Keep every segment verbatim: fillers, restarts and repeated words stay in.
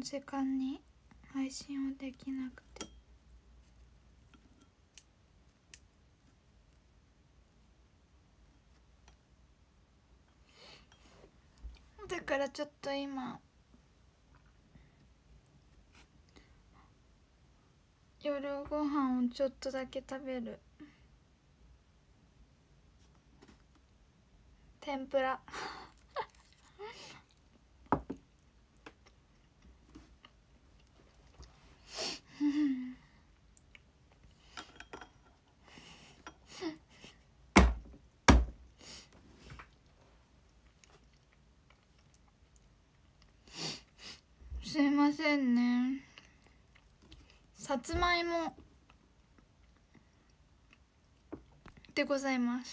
時間に配信をできなくて。だからちょっと今夜ご飯をちょっとだけ食べる。天ぷらすいませんね。さつまいもでございます。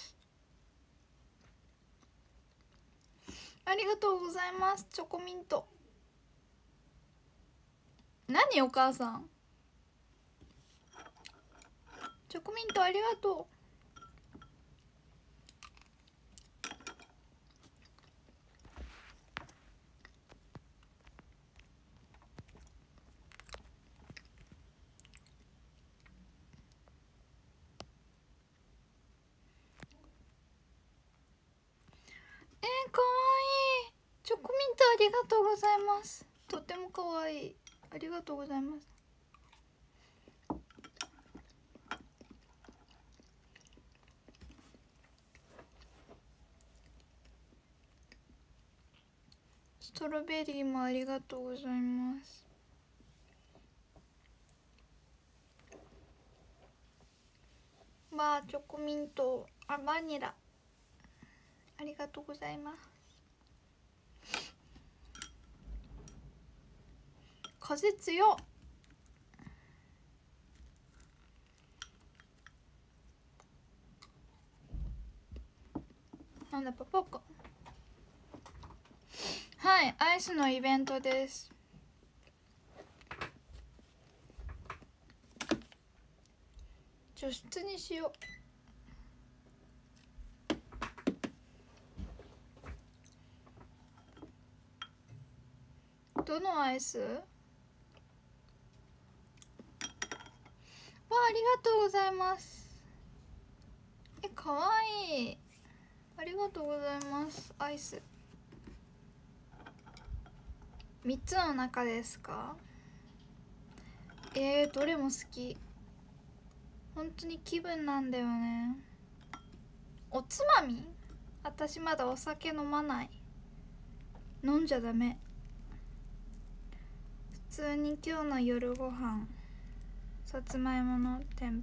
ありがとうございます。チョコミント。何お母さん、チョコミントありがとう。えー、かわいい。チョコミントありがとうございます。とてもかわいい。ありがとうございます。ストロベリーもありがとうございます。わあ、チョコミント、あ、バニラありがとうございます。風強っ。なんだパパか。はい、アイスのイベントです。除湿にしよう。どのアイス？わあ、ありがとうございます。え、かわいい。ありがとうございます。アイスみっつの中ですか？えー、どれも好き。本当に気分なんだよね。おつまみ？私まだお酒飲まない。飲んじゃダメ。普通に今日の夜ご飯、さつまいもの天ぷ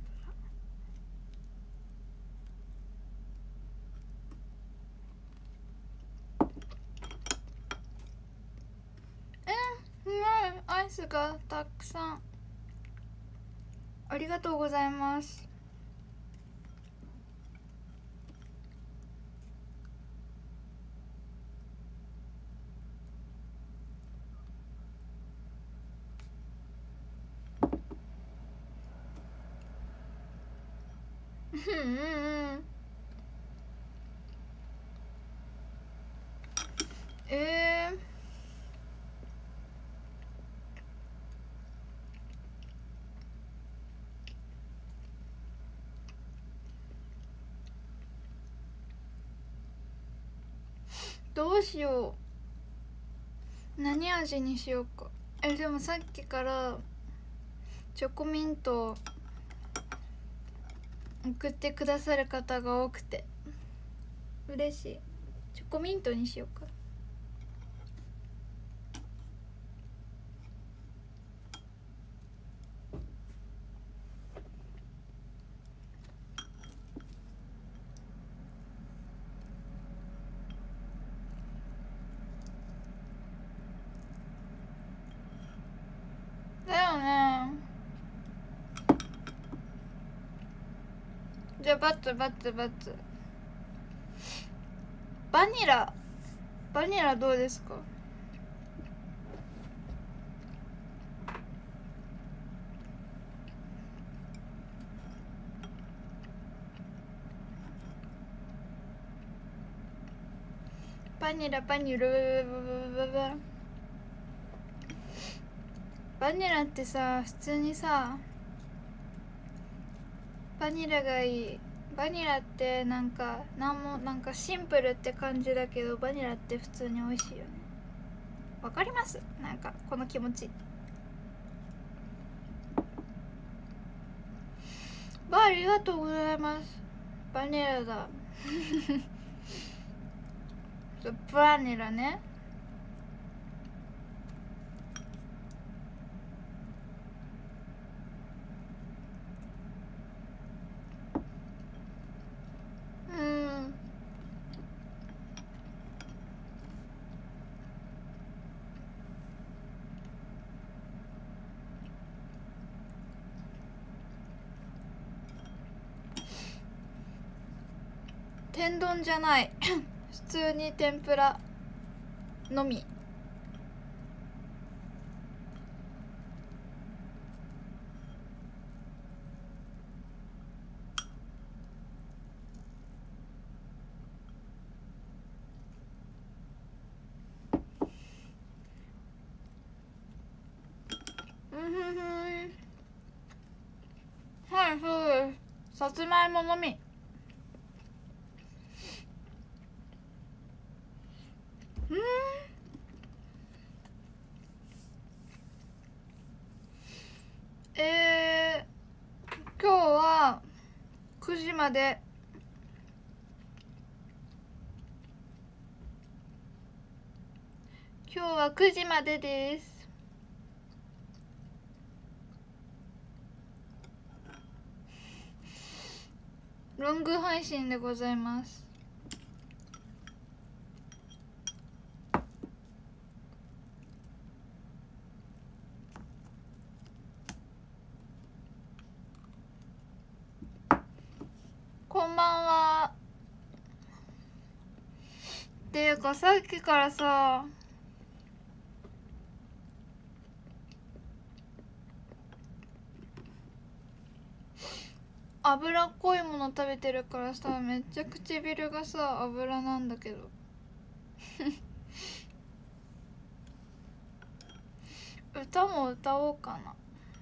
ら。え、うまい。アイスがたくさん。ありがとうございます。うんうんうん。えー、どうしよう。何味にしようか。え、でもさっきからチョコミント送ってくださる方が多くて嬉しい。チョコミントにしようか。だよね。じゃあバツバツバツ。バニラバニラどうですか？バニラバニラ。 バニラってさ普通にさバニラがいい。バニラってなんかなんもなんかシンプルって感じだけどバニラって普通に美味しいよね。わかります？なんかこの気持ち。バーありがとうございます。バニラだバニラね。うん。天丼じゃない普通に天ぷらのみ。うんふんふん。はいそうです。さつまいものみ。うんえー、今日はくじまで今日はくじまでです。ロング配信でございます。こんばんは。っていうかさっきからさ脂っこいもの食べてるからさめっちゃ唇がさ油なんだけど歌も歌おうかな。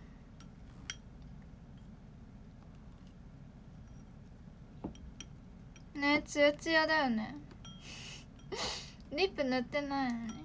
ねツヤツヤだよねリップ塗ってないのに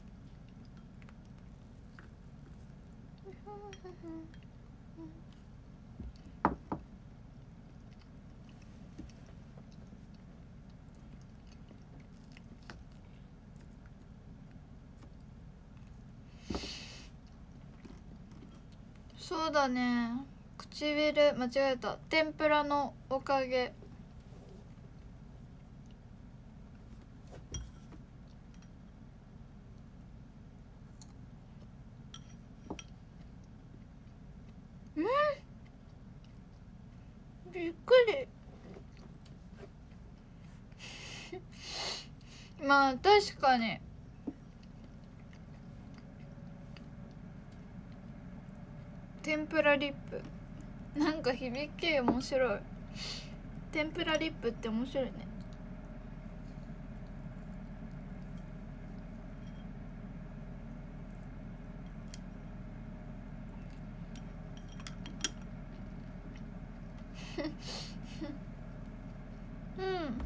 そうだね。唇間違えた。天ぷらのおかげ。うんびっくりまあ確かに天ぷらリップなんか響き面白い。天ぷらリップって面白いね。うん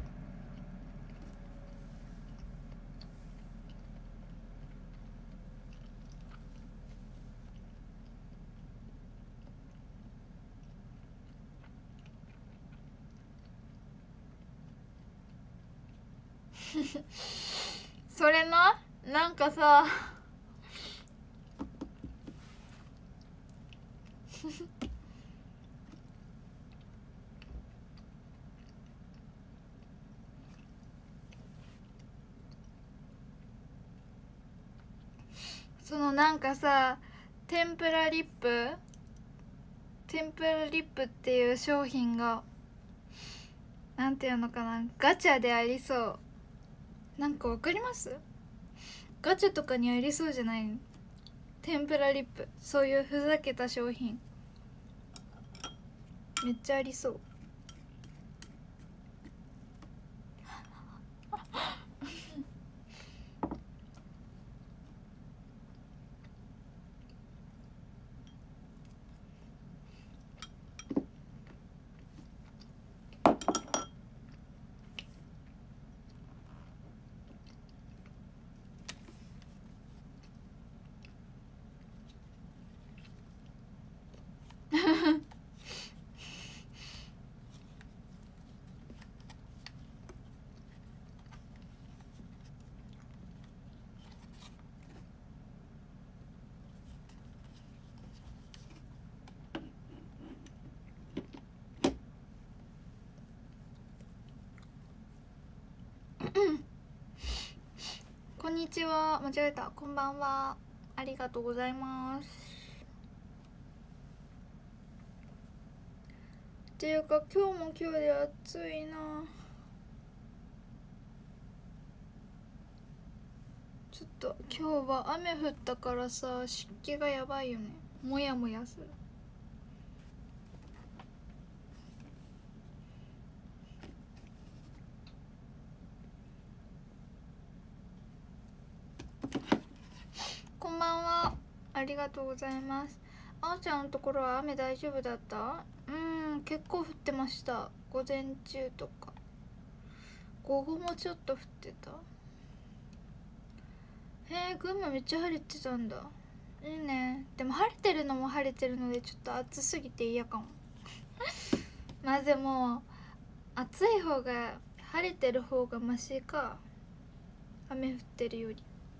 それななんかさそのなんかさ天ぷらリップ天ぷらリップっていう商品がなんていうのかなガチャでありそう。なんかわかります？ガチャとかにありそうじゃない？天ぷらリップそういうふざけた商品めっちゃありそう。 にちは、間違えた、こんばんは、ありがとうございます。っていうか今日も今日で暑いな。ちょっと今日は雨降ったからさ、湿気がやばいよね。もやもやする。こんばんは、ありがとうございます。あおちゃんのところは雨大丈夫だった？うーん、結構降ってました。午前中とか午後もちょっと降ってた。へえ、群馬めっちゃ晴れてたんだ。いいね。でも晴れてるのも晴れてるのでちょっと暑すぎて嫌かもまあでも暑い方が、晴れてる方がマシか、雨降ってるより。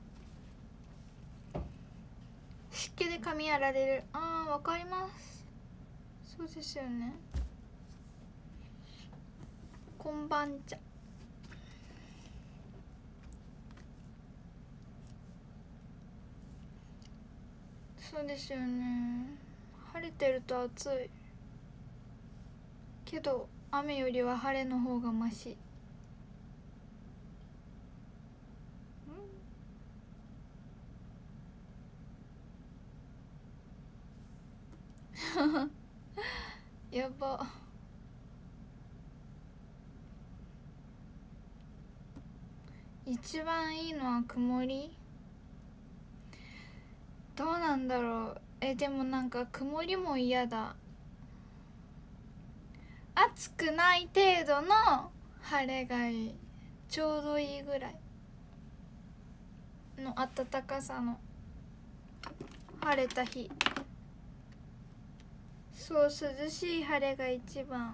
湿気で髪やられる。あー、わかります。そうですよね。こんばんちゃ。そうですよね。晴れてると暑いけど雨よりは晴れの方がマシ。やば。一番いいのは曇り？どうなんだろう。え、でもなんか曇りも嫌だ。暑くない程度の晴れがいい。ちょうどいいぐらいの暖かさの晴れた日。そう、涼しい晴れが一番。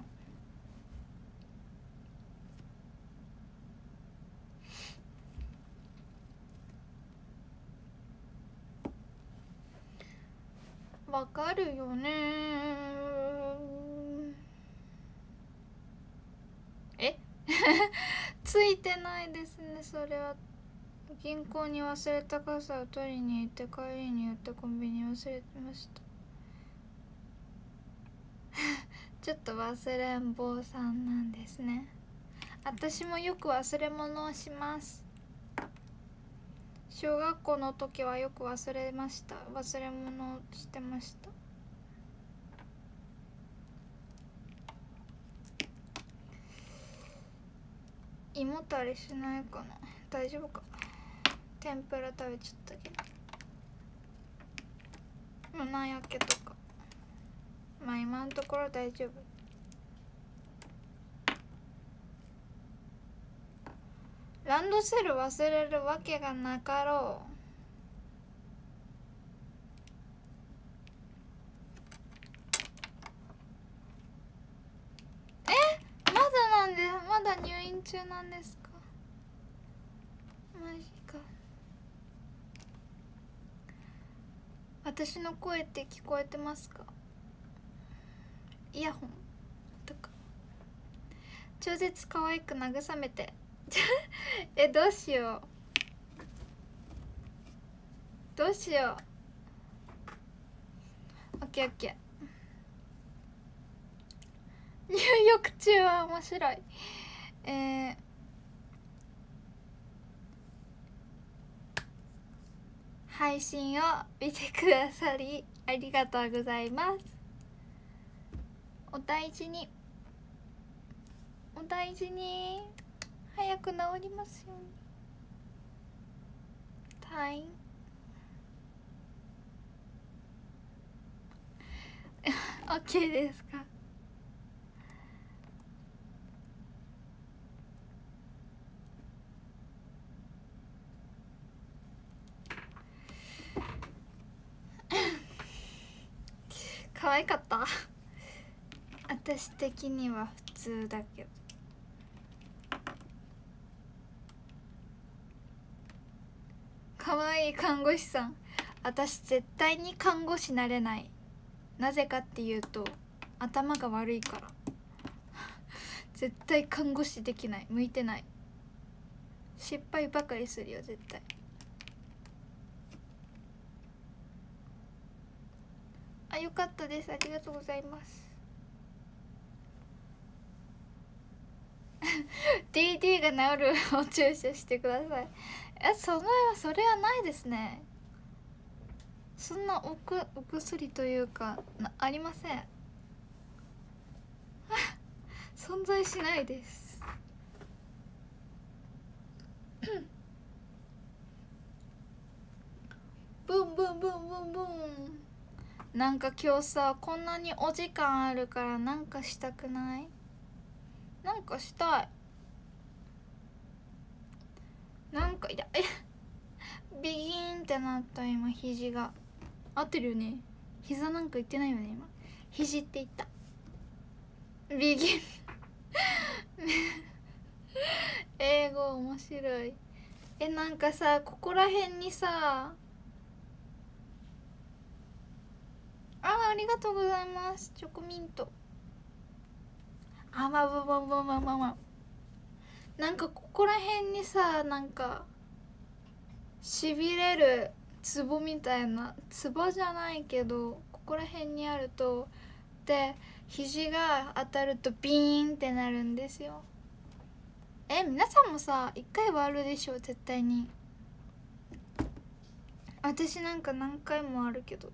わかるよね。えついてないですね。それは銀行に忘れた傘を取りに行って、帰りに寄ってコンビニ忘れてましたちょっと忘れん坊さんなんですね。私もよく忘れ物をします。小学校の時はよく忘れました。忘れ物をしてました。胃もたれしないかな。大丈夫か。天ぷら食べちゃったけど、胸焼けとか。まあ今のところ大丈夫。ランドセル忘れるわけがなかろう。え、まだなんで、まだ入院中なんですか。マジか。私の声って聞こえてますか？イヤホンとか。超絶可愛く慰めてえ、どうしようどうしよう。オッケーオッケー。入浴中は面白い。えー、配信を見てくださりありがとうございます。お大事にお大事に。早く治りますように。退院オッケーですか。可愛かった私的には普通だけど。可愛い看護師さん。私絶対に看護師なれない。なぜかっていうと頭が悪いから絶対看護師できない。向いてない。失敗ばかりするよ絶対。 あ、よかったです。ありがとうございます。ディーディー が治るお注射してください。え、それはそれはないですね。そんなおくお薬というかなありません。存在しないです。ブンブンブンブンブン。なんか今日さ、こんなにお時間あるからなんかしたくない？なんかしたい。なんかいやえビギーンってなった。今肘が合ってるよね。膝なんか言ってないよね。今肘って言った。ビギン英語面白い。え、なんかさ、ここら辺にさ、あー、ありがとうございます。チョコミント。あ、まあまあまあまあまあまあまあ。なんかここら辺にさ、なんかしびれるツボみたいな、ツボじゃないけどここら辺にあると、で肘が当たるとビーンってなるんですよ。え、皆さんもさ一回はあるでしょ絶対に。私なんか何回もあるけど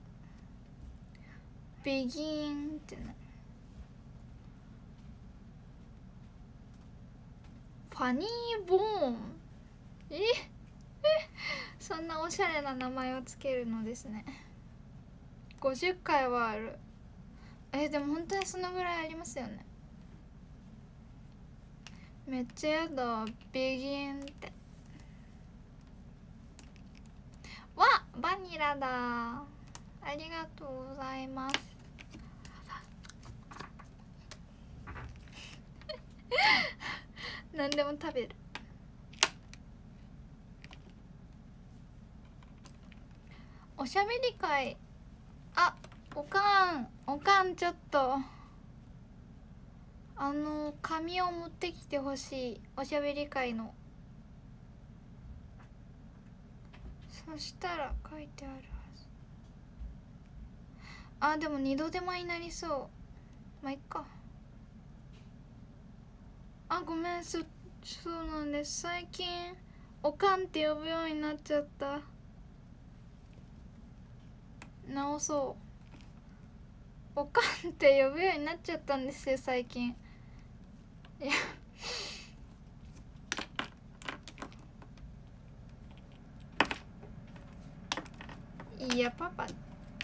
ビギーンってなる。ファニーボーン。えそんなおしゃれな名前をつけるのですね。ごじゅっかいはある。え、でも本当にそのぐらいありますよね。めっちゃやだ。ビギンってわ、バニラだ。ありがとうございます。何でも食べる。おしゃべり会。あ、おかんおかんちょっとあの紙を持ってきてほしい。おしゃべり会の。そしたら書いてあるはず。あ、でも二度手間になりそう。まあいっか。あ、ごめん。そそうなんです。最近おかんって呼ぶようになっちゃった。直そう。おかんって呼ぶようになっちゃったんですよ最近。いやいやパパ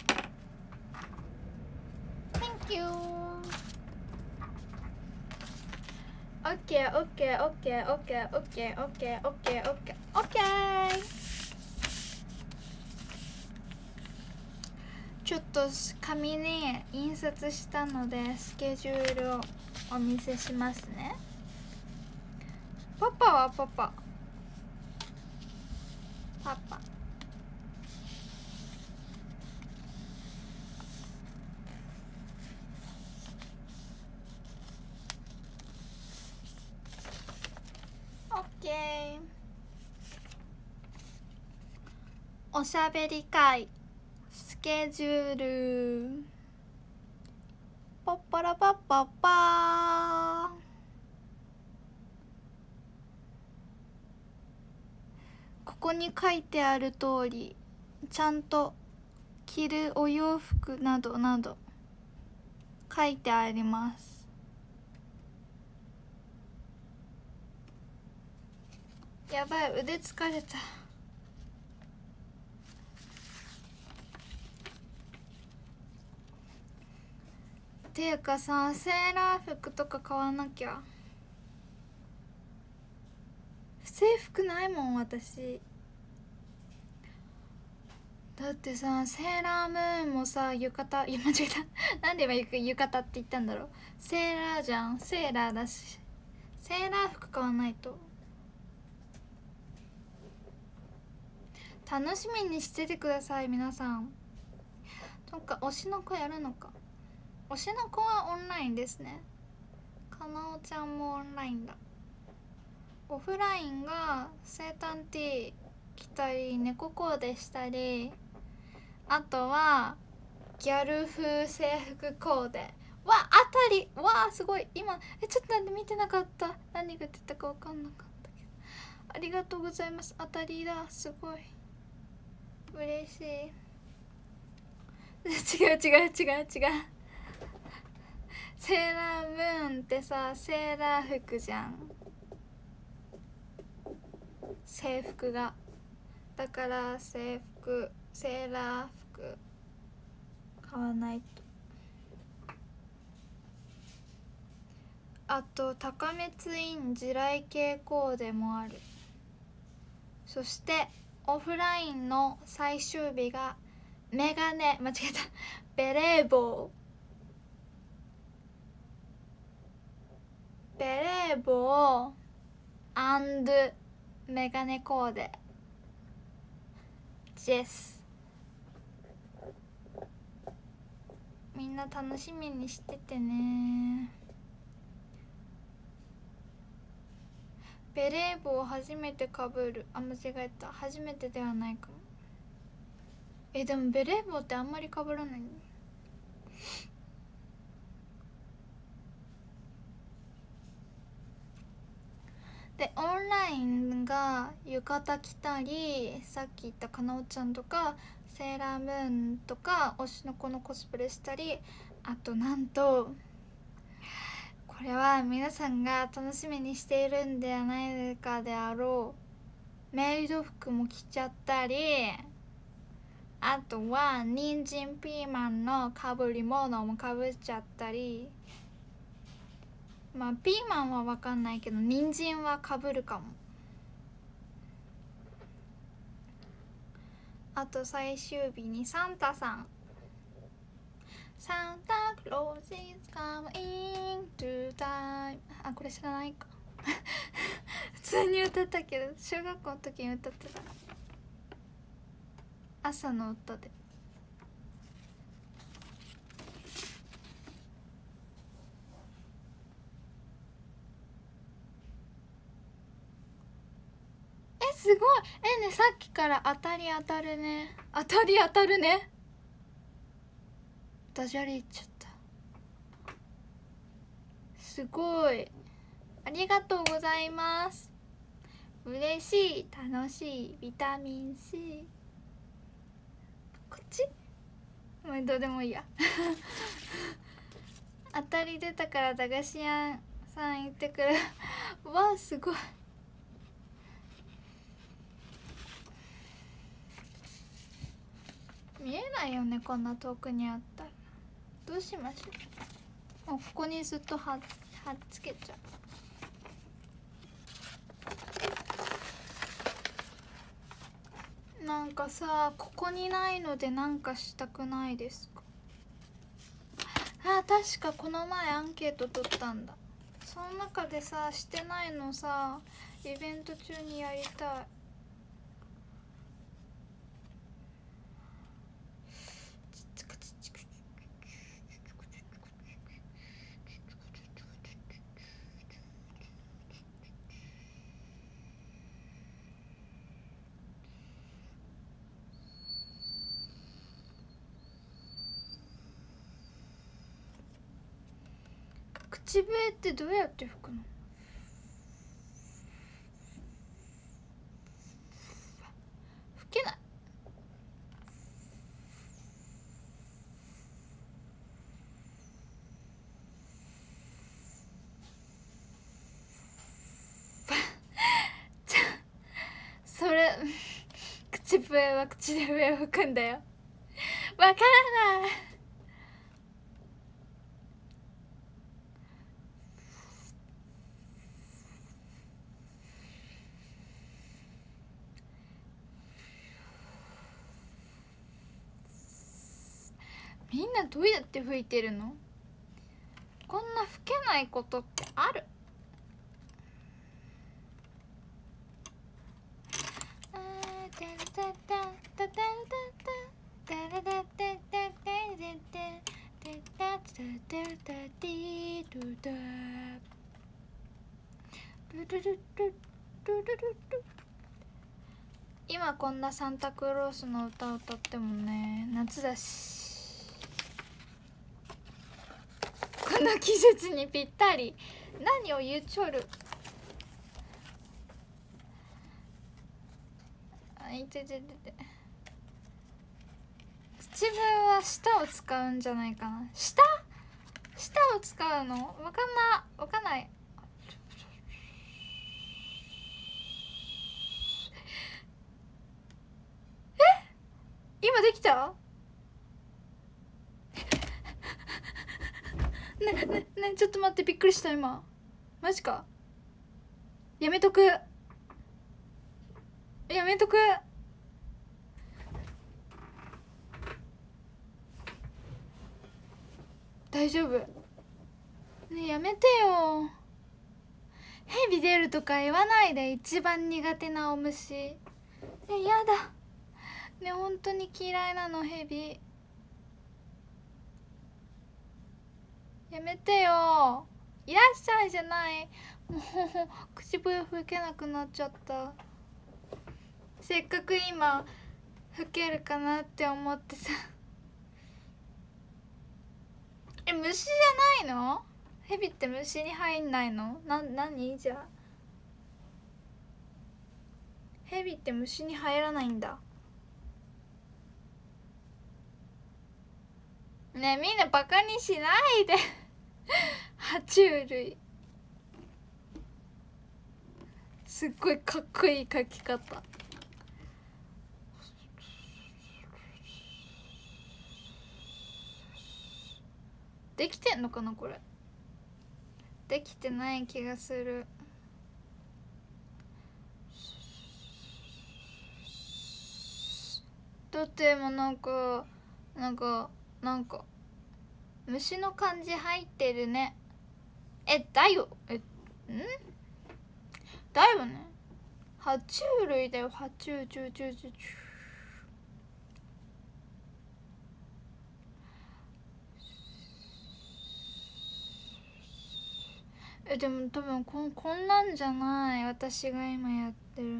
Thank you。 オッケーオッケーオッケーオッケーオッケーオッケーオッケーオッケーオッケー。ちょっと紙に印刷したのでスケジュールをお見せしますね。パパはパパパパオッケー。おしゃべり会スケジュールパッパラパッパッパー。ここに書いてある通りちゃんと着るお洋服などなど書いてあります。やばい、腕疲れた。ていうかさ、セーラー服とか買わなきゃ。制服ないもん私。だってさ、セーラームーンもさ浴衣、いや間違えたなんで今浴衣って言ったんだろう。セーラーじゃん。セーラーだしセーラー服買わないと。楽しみにしててください皆さん。とか推しの子やるのか。推しの子はオンラインですね。かなおちゃんもオンラインだ。オフラインが生誕 T 着たり猫コーデしたり、あとはギャル風制服コーデ。わ、当たり。わ、すごい。今えちょっとなんで見てなかった。何が出たか分かんなかったけど、ありがとうございます。当たりだ。すごい嬉しい。違う違う違う違う。セーラームーンってさ、セーラー服じゃん、制服が。だから制服、セーラー服買わないと。あと高めツイン地雷系コーデもある。そしてオフラインの最終日がメガネ、間違えた、ベレー帽、ベレー帽アンドメガネコーデです。みんな楽しみにしててね。ベレー帽を初めてかぶる。あ、間違えた、初めてではないかも。え、でもベレー帽ってあんまりかぶらないね。でオンラインが浴衣着たり、さっき言ったかなおちゃんとかセーラームーンとか推しの子のコスプレしたり、あとなんとこれは皆さんが楽しみにしているんではないかであろうメイド服も着ちゃったり、あとは人参ピーマンのかぶり物もかぶっちゃったり、まあピーマンは分かんないけど人参はかぶるかも。あと最終日にサンタさん、サンタクローズ is coming to time。 あ、これ知らないか普通に歌ったけど小学校の時に歌ってた、朝の歌で。え、すごい。えね、さっきから当たり当たるね、当たり当たるね。ダジャレ言っちゃった。すごい、ありがとうございます。嬉しい、楽しい、ビタミン C。 こっちもうどうでもいいや当たり出たから駄菓子屋さん行ってくるわあ、すごい。見えないよね、こんな遠くにあったら。どうしましょう。もうここにずっとははっつけちゃう。なんかさ、ここにないのでなんかしたくないですか。あ、確かこの前アンケート取ったんだ。その中でさ、してないのさ、イベント中にやりたい。口笛ってどうやって吹くの。吹けない。それ口笛は口で笛を吹くんだよ。わからない。みんなどうやって吹いてるの。こんな吹けないことってある。今こんなサンタクロースの歌を歌ってもね、夏だしの技術にぴったり。何を言うちょる。あいてててて、口笛は舌を使うんじゃないかな。舌舌を使うのわかんなわかんない。え、今できた。ねねね、ちょっと待って、びっくりした今。マジか。やめとくやめとく。大丈夫ねえ、やめてよ。ヘビ出るとか言わないで。一番苦手なお虫。ねえ、やだねえ、本当に嫌いなのヘビ。やめてよ。いらっしゃいじゃない。もう口笛吹けなくなっちゃった。せっかく今吹けるかなって思ってさ。え、虫じゃないの？ヘビって虫に入んないの？な、何じゃあ。ヘビって虫に入らないんだ。ねえ、みんなバカにしないで爬虫類。すっごいかっこいい書き方。できてんのかなこれ。できてない気がする。だってもうなんかなんかなんか虫の漢字入ってるね。え、だよ。え、んだよね。爬虫類だよ。爬虫虫虫虫。え、でも多分こん、こんなんじゃない。私が今やってるの。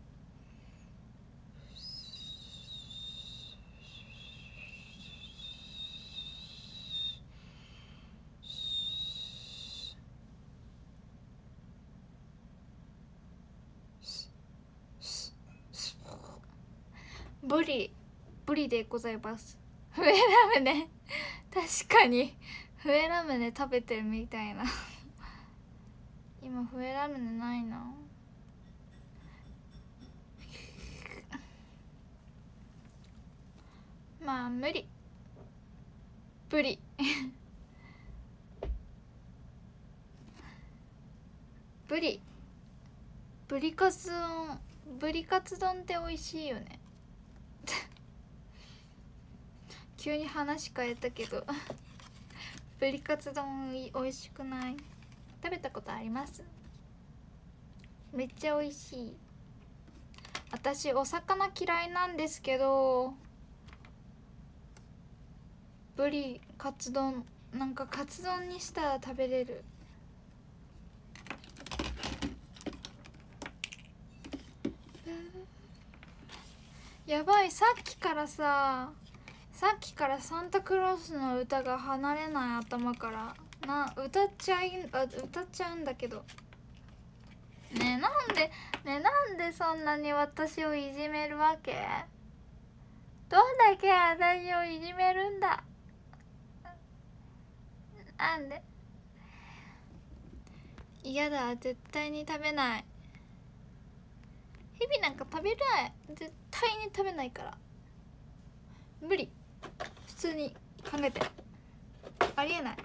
ブリブリでございます。笛ラムネ確かに笛ラムネ食べてるみたいな今笛ラムネないな。まあ無理。ブリブリブリカツ丼ブリカツ丼って美味しいよね急に話変えたけどブリカツ丼美味しくない？食べたことあります？めっちゃ美味しい。私お魚嫌いなんですけど、ブリカツ丼なんかカツ丼にしたら食べれる。やばい、さっきからささっきからサンタクロースの歌が離れない頭から。な歌っちゃいあ歌っちゃうんだけどねえ、なんでねえなんでそんなに私をいじめるわけ？どんだけ私をいじめるんだ。なんで？嫌だ、絶対に食べない。ヘビなんか食べない。絶対に食べないから。無理。普通に考えてありえない。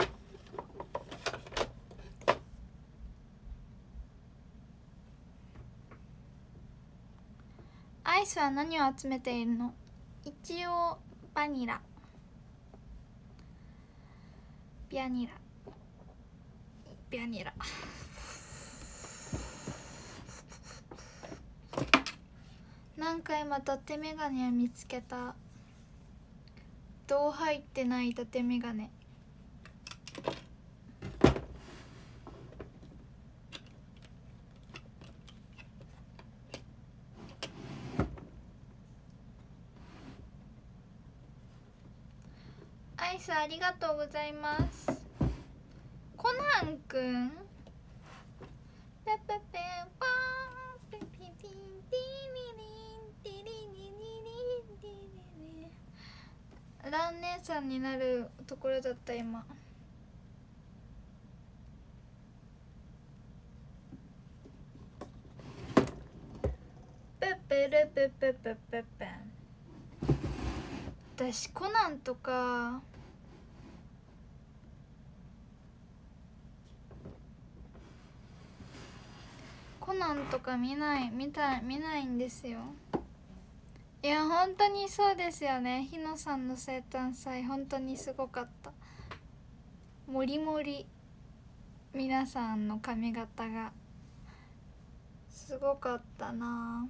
アイスは何を集めているの？一応バニラビアニラビアニラ何回また手メガネを見つけた。どう入ってない縦メガネ。アイスありがとうございます。 ナンくんペペペパーペピピンティリリンティリリリリンティリリラン姉さんになるところだった今。ペペルペペペペペ。私コナンとかコナンとか見ない見たい見ないんですよ。いや本当にそうですよね。日野さんの生誕祭本当にすごかった。もりもり皆さんの髪型がすごかったな。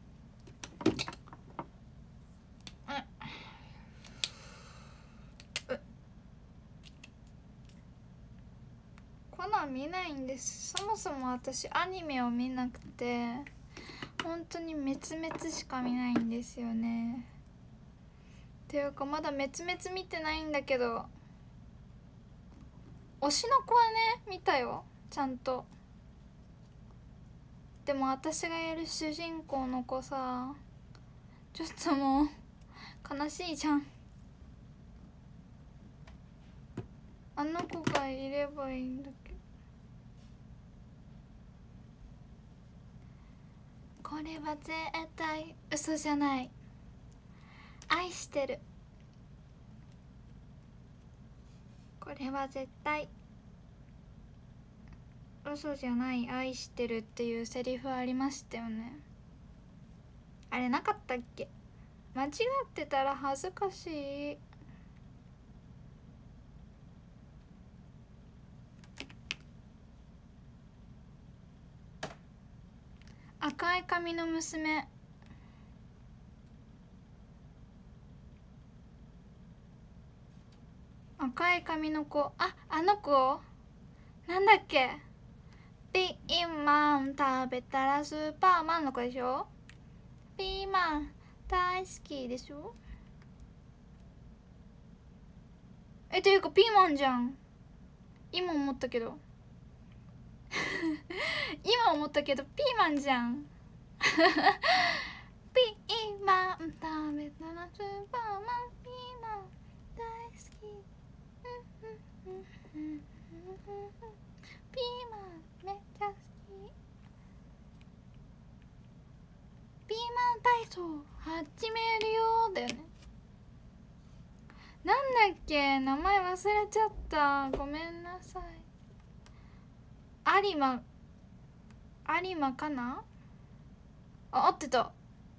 コナン見ないんです。そもそも私アニメを見なくて本当に滅滅しか見ないんですよね。っていうかまだ滅滅見てないんだけど、推しの子はね見たよちゃんと。でも私がやる主人公の子さちょっともう悲しいじゃん。あの子がいればいいんだけど。これは絶対嘘じゃない。愛してる。これは絶対嘘じゃない。愛してるっていうセリフありましたよね。あれなかったっけ。間違ってたら恥ずかしい。赤い髪の娘。赤い髪の子。あ、あの子なんだっけ。ピーマン食べたらスーパーマンの子でしょ。ピーマン大好きでしょ。え、ていうかピーマンじゃん。今思ったけど今思ったけどピーマンじゃんピーマン食べたらスーパーマン。ピーマン大好き。ピーマンめっちゃ好き。ピーマン体操始めるよだよね。なんだっけ名前忘れちゃった。ごめんなさい。有馬有馬かなあ、合ってた。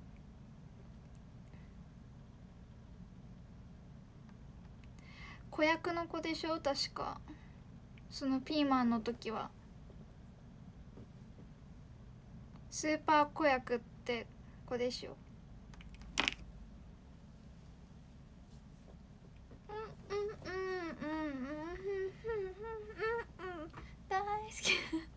子役の子でしょ確か。そのピーマンの時はスーパー子役って子でしょ。うんうんうんうんうんうん大好き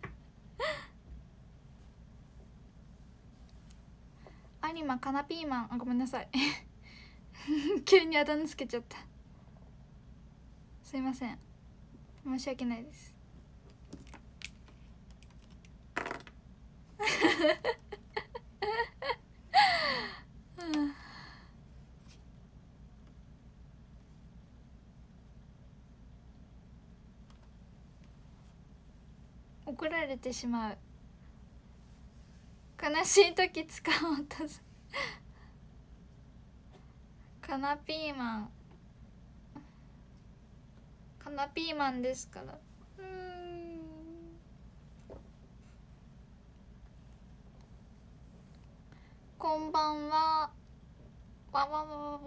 有馬かなピーマン。あ、ごめんなさい急にあだ名つけちゃった。すいません、申し訳ないです怒られてしまう。悲しい時使おうとすかなピーマンかなピーマンですから。うーんこんばんは。わわわわわわわわ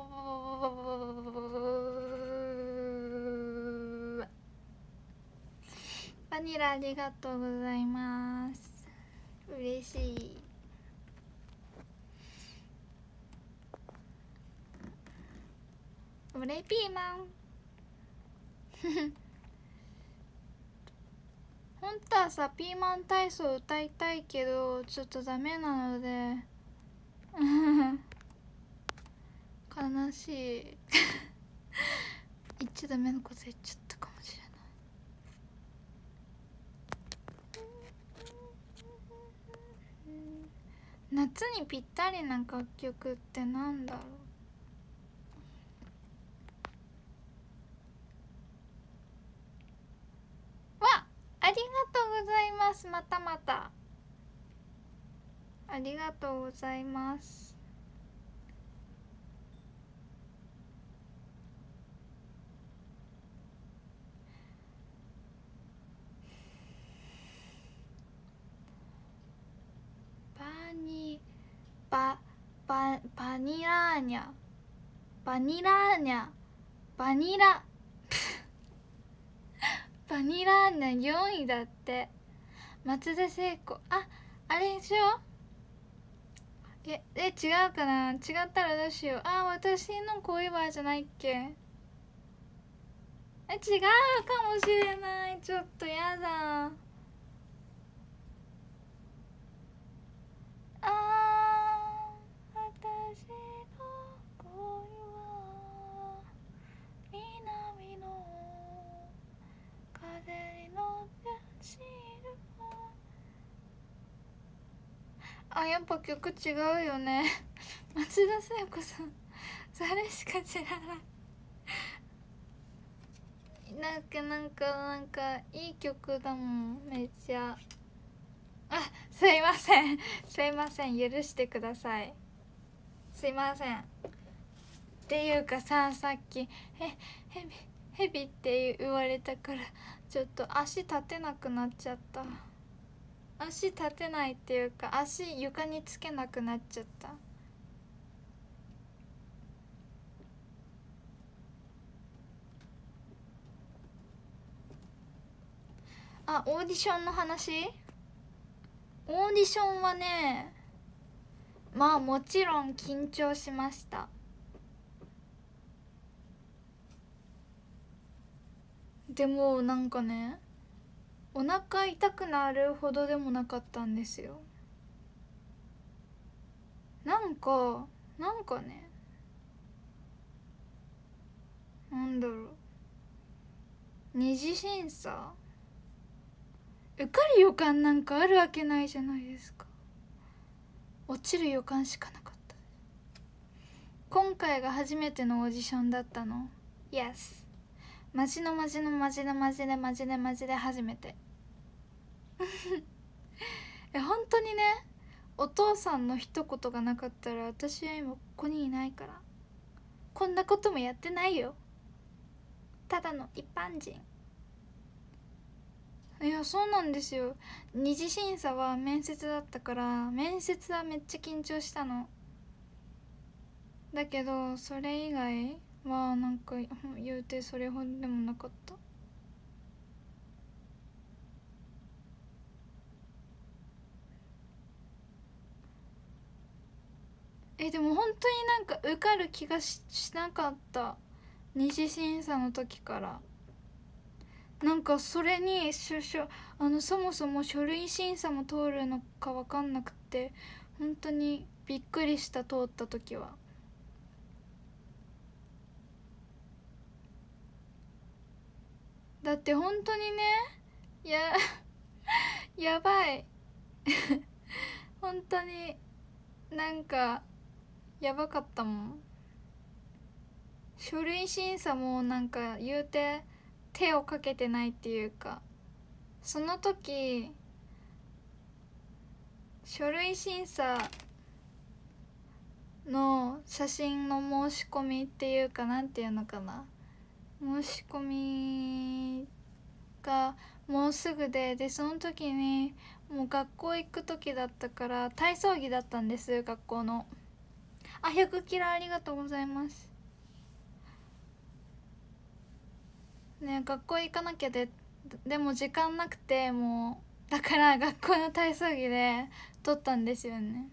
バニラありがとうございます。嬉しい。俺ピーマン本当はさピーマン体操歌いたいけどちょっとダメなので悲しい言っちゃダメなこと言っちゃったかもしれない。 夏にぴったりな楽曲ってなんだろう。わ、ありがとうございます。またまたありがとうございます。バニバババニラーニャバニラーニャバニラバニラーニャよんいだって。松田聖子、あ、あれでしょ。ええ違うかな。違ったらどうしよう。あ、私の恋はじゃないっけ。え、違うかもしれない。ちょっとやだ。あー、私の恋は南の風に乗って走る。あ、やっぱ曲違うよね松田聖子さん、それしか知らないなんかなんかなんかいい曲だもん、めっちゃ。あ、すいませんすいません、許してください。すいません。っていうかさ、さっき「えヘビヘビ」って言われたからちょっと足立てなくなっちゃった。足立てないっていうか、足床につけなくなっちゃった。あ、オーディションの話。オーディションはね、まあもちろん緊張しました。でもなんかね、お腹痛くなるほどでもなかったんですよ。なんかなんかね、なんだろう、二次審査受かる予感なんかあるわけないじゃないですか。落ちる予感しかなかった。今回が初めてのオーディションだったの。 Yes、 マジのマジのマジでマジでマジでマジで初めてえ、本当にね、お父さんの一言がなかったら私は今ここにいないから。こんなこともやってないよ、ただの一般人。いや、そうなんですよ。二次審査は面接だったから、面接はめっちゃ緊張したの。だけどそれ以外はなんか言うてそれほどでもなかった。え、でも本当になんか受かる気が し, しなかった。二次審査の時からなんかそれにしょしょあのそもそも書類審査も通るのか分かんなくて、本当にびっくりした。通った時は。だって本当にね、ややばい本当になんかやばかったもん。書類審査もなんか言うて手をかけてないっていうか、その時書類審査の写真の申し込みっていうか、なんていうのかな、申し込みがもうすぐで、でその時にもう学校行く時だったから、体操着だったんです、学校の。あ、ひゃくキロありがとうございますね。学校行かなきゃで、でも時間なくて、もうだから学校の体操着で撮ったんですよね。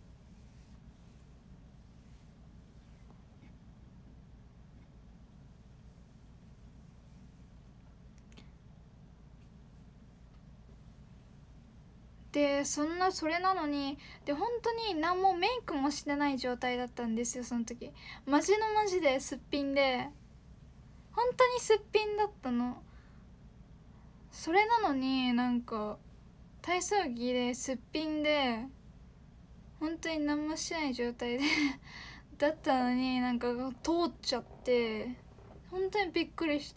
でそんな、それなのに、で本当に何もメイクもしてない状態だったんですよ、その時。マジのマジですっぴんで、本当にすっぴんだったの。それなのになんか体操着ですっぴんで本当に何もしない状態でだったのになんか通っちゃって本当にびっくりした。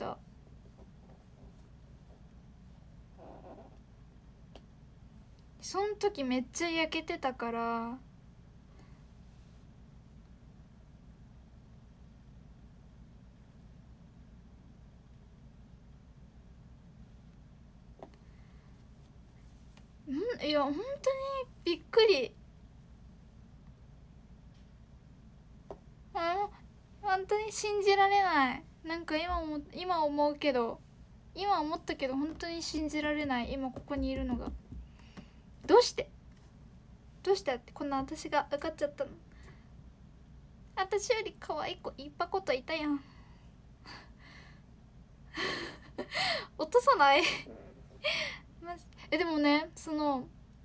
その時めっちゃ焼けてたから、んいや本当にびっくり。あ本当に信じられない。なんか今も今思うけど今思ったけど本当に信じられない。今ここにいるのがどうしてどうしてってこんな私が受かっちゃったの。私より可愛い子いっぱいこといたやん落とさないえでもね、その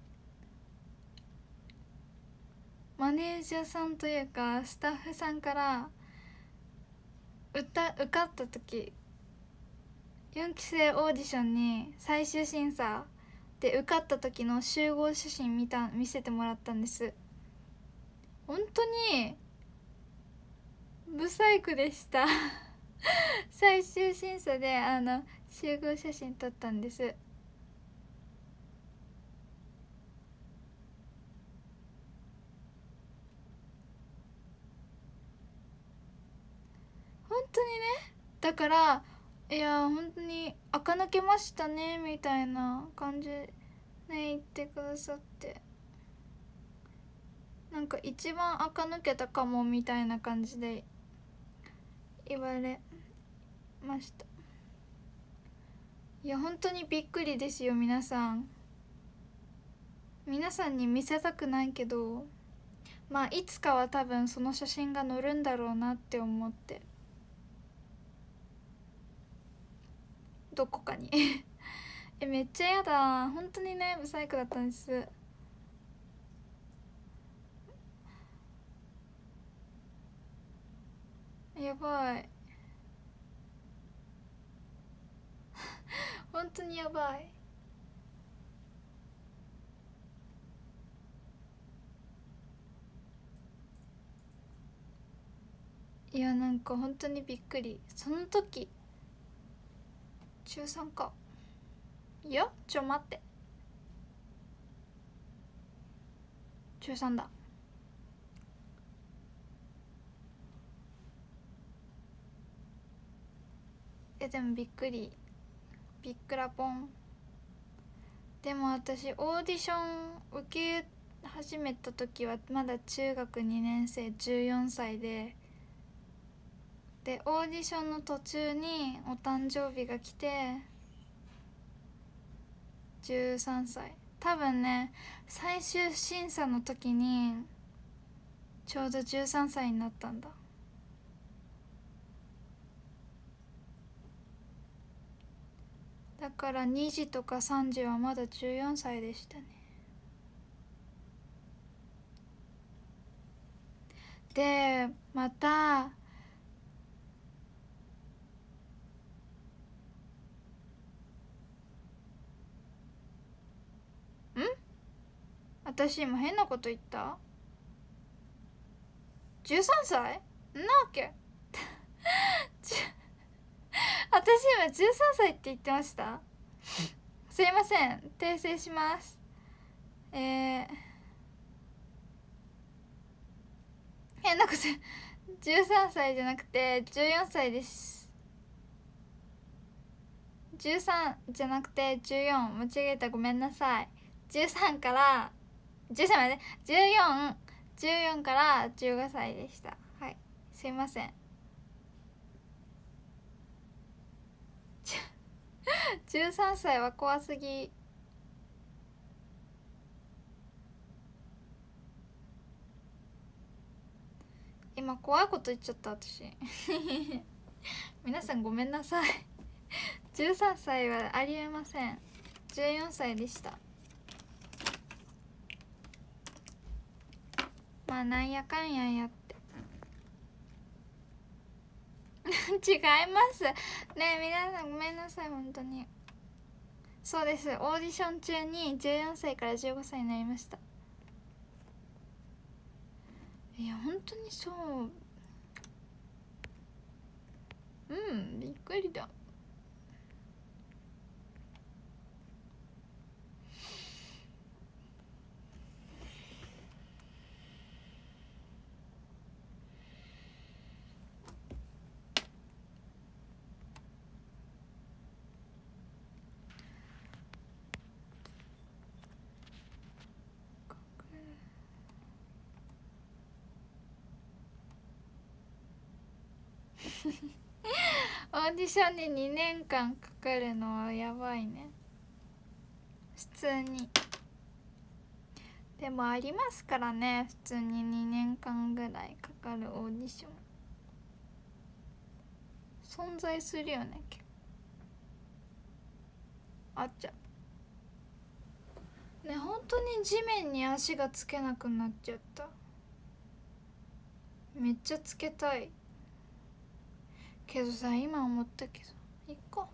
マネージャーさんというかスタッフさんから歌受かった時、よんき生オーディションに最終審査で受かった時の集合写真見た見せてもらったんです。本当にブサイクでした最終審査であの集合写真撮ったんです。本当にね、だからいや本当に垢抜けましたねみたいな感じで言ってくださって、なんか一番垢抜けたかもみたいな感じで言われました。いや本当にびっくりですよ。皆さん皆さんに見せたくないけど、まあいつかは多分その写真が載るんだろうなって思って、どこかにえめっちゃやだ。本当にねブサイクだったんです。やばい本当にやばい。いやなんか本当にびっくり。その時ちゅうさんか。いやちょ待って、ちゅうさんだ。えでもびっくり、びっくらぽん。でも私オーディション受け始めた時はまだ中学にねん生じゅうよんさいで、でオーディションの途中にお誕生日が来てじゅうさんさい、多分ね最終審査の時にちょうどじゅうさんさいになったんだ。だからにじとかさんじはまだじゅうよんさいでしたね。でまたん私今変なこと言った？ じゅうさん 歳んなわけ私今じゅうさんさいって言ってました？すいません訂正します。えー、変なことじゅうさんさいじゃなくてじゅうよんさいです。じゅうさんじゃなくてじゅうよん、間違えた、ごめんなさい。じゅうさんからじゅうさんまでじゅうよん、じゅうよんからじゅうごさいでした。はい、すいませんじゅうさんさいは怖すぎ。今怖いこと言っちゃった私皆さんごめんなさいじゅうさんさいはありえません。じゅうよんさいでした。まあなんやかんややって違いますね。皆さんごめんなさい本当に。そうです、オーディション中にじゅうよんさいからじゅうごさいになりました。 いや本当にそう。うんびっくりだ。オーディションににねんかんかかるのはやばいね普通に。でもありますからね、普通ににねんかんぐらいかかるオーディション存在するよね。結構あっちゃね、本当に地面に足がつけなくなっちゃった。めっちゃつけたいけどさ、今思ったけど行こ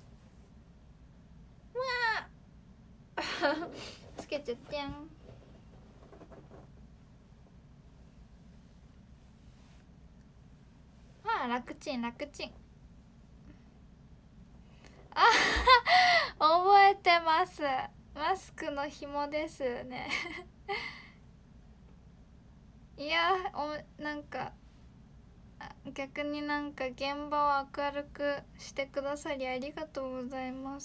う。うわつけちゃってやん。ああ楽ちん楽ちん。あ覚えてます。マスクの紐ですねいやおなんか逆になんか現場を明るくしてくださりありがとうございます。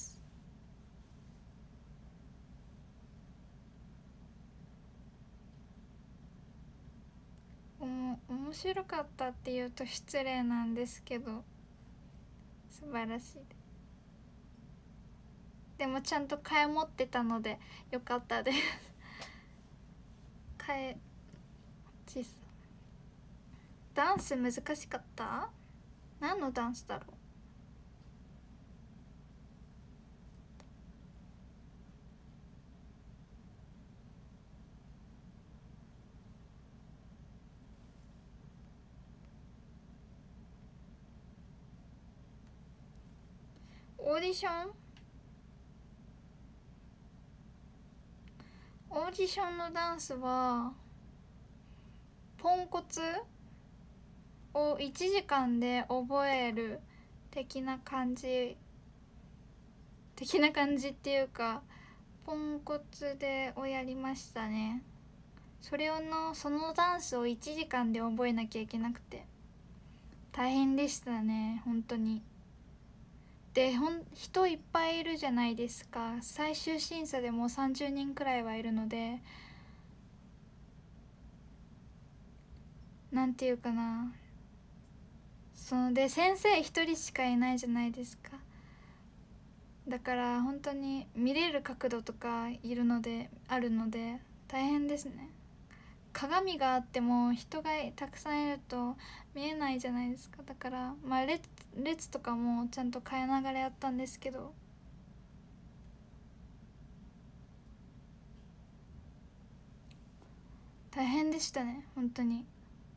おも面白かったって言うと失礼なんですけど素晴らしい。でもちゃんと替え持ってたのでよかったです替え小さダンス難しかった？何のダンスだろう。オーディションオーディションのダンスはポンコツをいちじかんで覚える的な感じ的な感じっていうかポンコツでをやりましたね。それをのそのダンスをいちじかんで覚えなきゃいけなくて大変でしたね本当に。でほん人いっぱいいるじゃないですか。最終審査でもさんじゅうにんくらいはいるのでなんていうかな、そので先生ひとりしかいないじゃないですか。だから本当に見れる角度とかいるのであるので大変ですね。鏡があっても人がたくさんいると見えないじゃないですか。だからまあ列列とかもちゃんと変えながらやったんですけど大変でしたね本当に。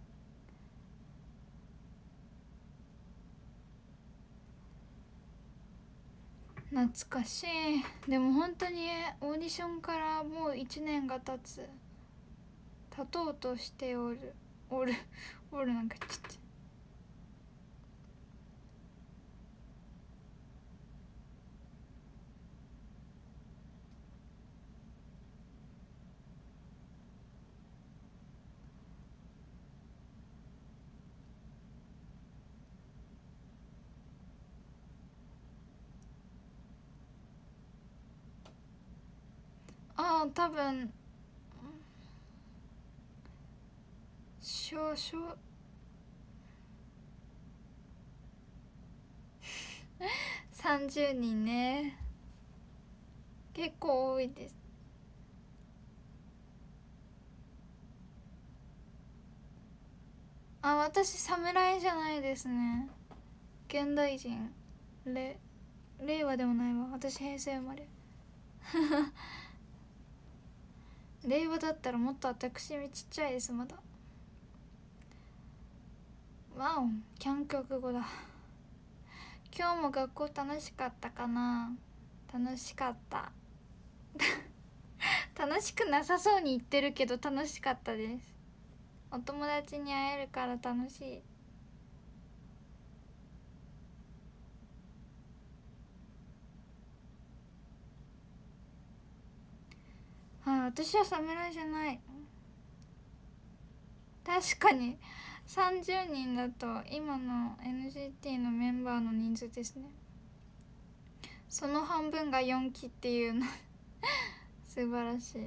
懐かしい。でも本当にオーディションからもういちねんが経つ経とうとしておるおるおるなんかちっちゃい。ああ多分少々さんじゅうにんね結構多いです。あ私侍じゃないですね。現代人れ令和でもないわ。私平成生まれ令和だったらもっと私ちっちゃいです。まだわおキャン曲語だ。今日も学校楽しかったかな。楽しかった楽しくなさそうに言ってるけど楽しかったです。 お友達に会えるから楽しい。はい、私は侍じゃない。確かにさんじゅうにんだと今の エヌジーティー のメンバーの人数ですね。その半分がよんきっていうの素晴らしい。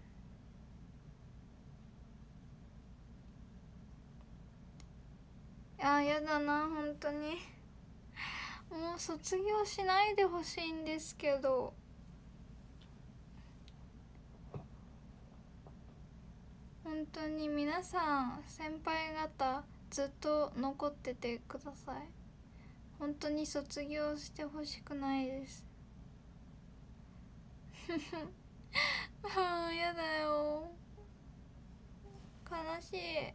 あーやだな本当に。もう卒業しないでほしいんですけど。本当に皆さん先輩方ずっと残っててください。本当に卒業してほしくないですあーやだよ、悲しい。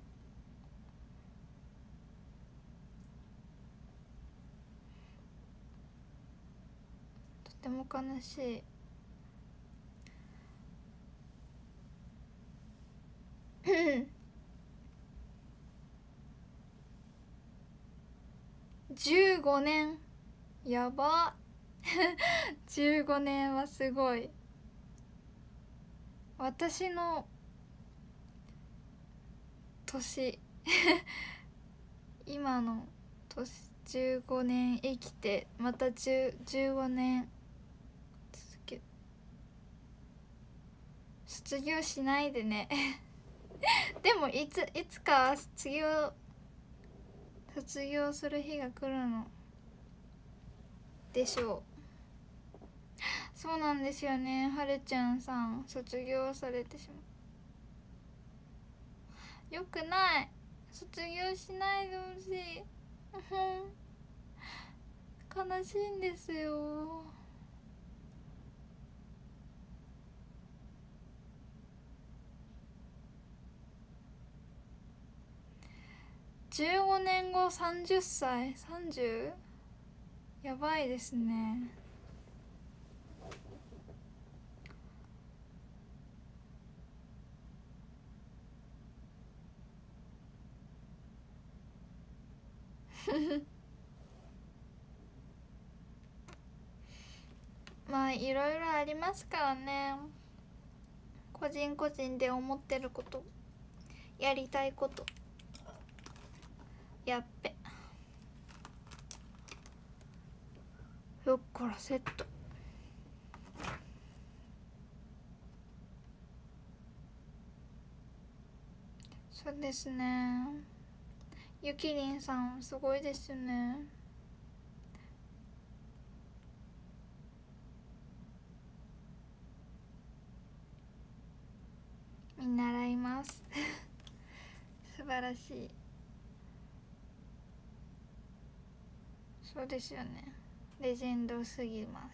とても悲しいじゅうごねんやばじゅうごねんはすごい。私の年今の年じゅうごねん生きてまたじゅう、じゅうごねん続け卒業しないでねでもいついつか卒業卒業する日が来るのでしょう。そうなんですよね。はるちゃんさん卒業されてしまう。よくない、卒業しないでほしい悲しいんですよ。じゅうごねんごさんじゅっさい さんじゅう やばいですねまあいろいろありますからね。個人個人で思ってること、やりたいこと、やっべよっこらセット。そうですね、ゆきりんさんすごいですよね。見習います素晴らしい。そうですよね、レジェンドすぎます。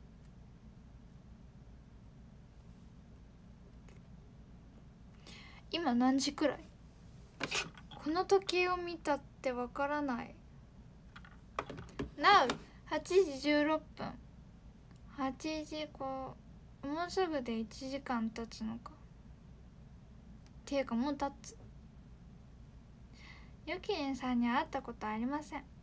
今何時くらい？この時計を見たってわからない。 ナウ はちじじゅうろっぷん、はちじこうもうすぐでいちじかん経つのかっていうかもう経つ。ゆきりんさんには会ったことありません。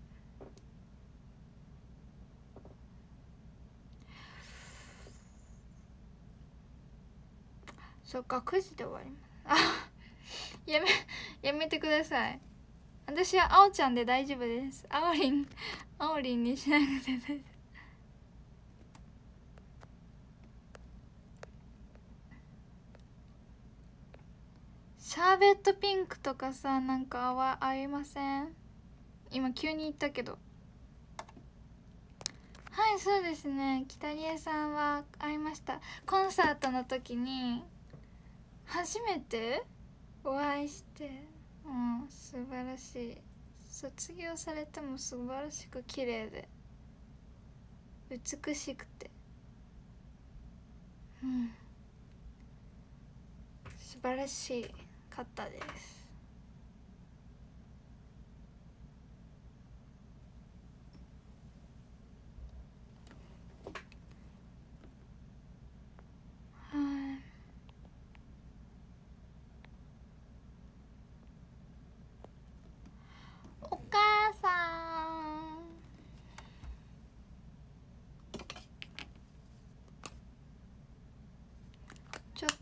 そっかくじで終わります。あやめやめてください。私はあおちゃんで大丈夫です。あおりんあおりんにしなくて大丈夫。シャーベットピンクとかさ、なんか合わ合いません？今急に言ったけど。はいそうですね、北里江さんは会いました。コンサートの時に初めてお会いして、うん、素晴らしい。卒業されても素晴らしく綺麗で美しくて、うん、素晴らしい方です。はい、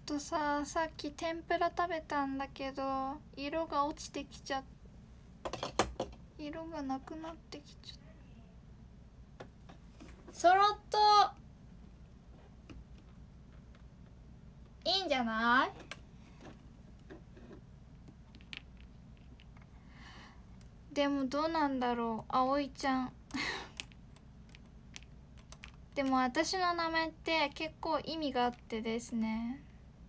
とさ、さっき天ぷら食べたんだけど色が落ちてきちゃっ色がなくなってきちゃった。そろっといいんじゃない？でもどうなんだろう、葵ちゃんでも私の名前って結構意味があってですね、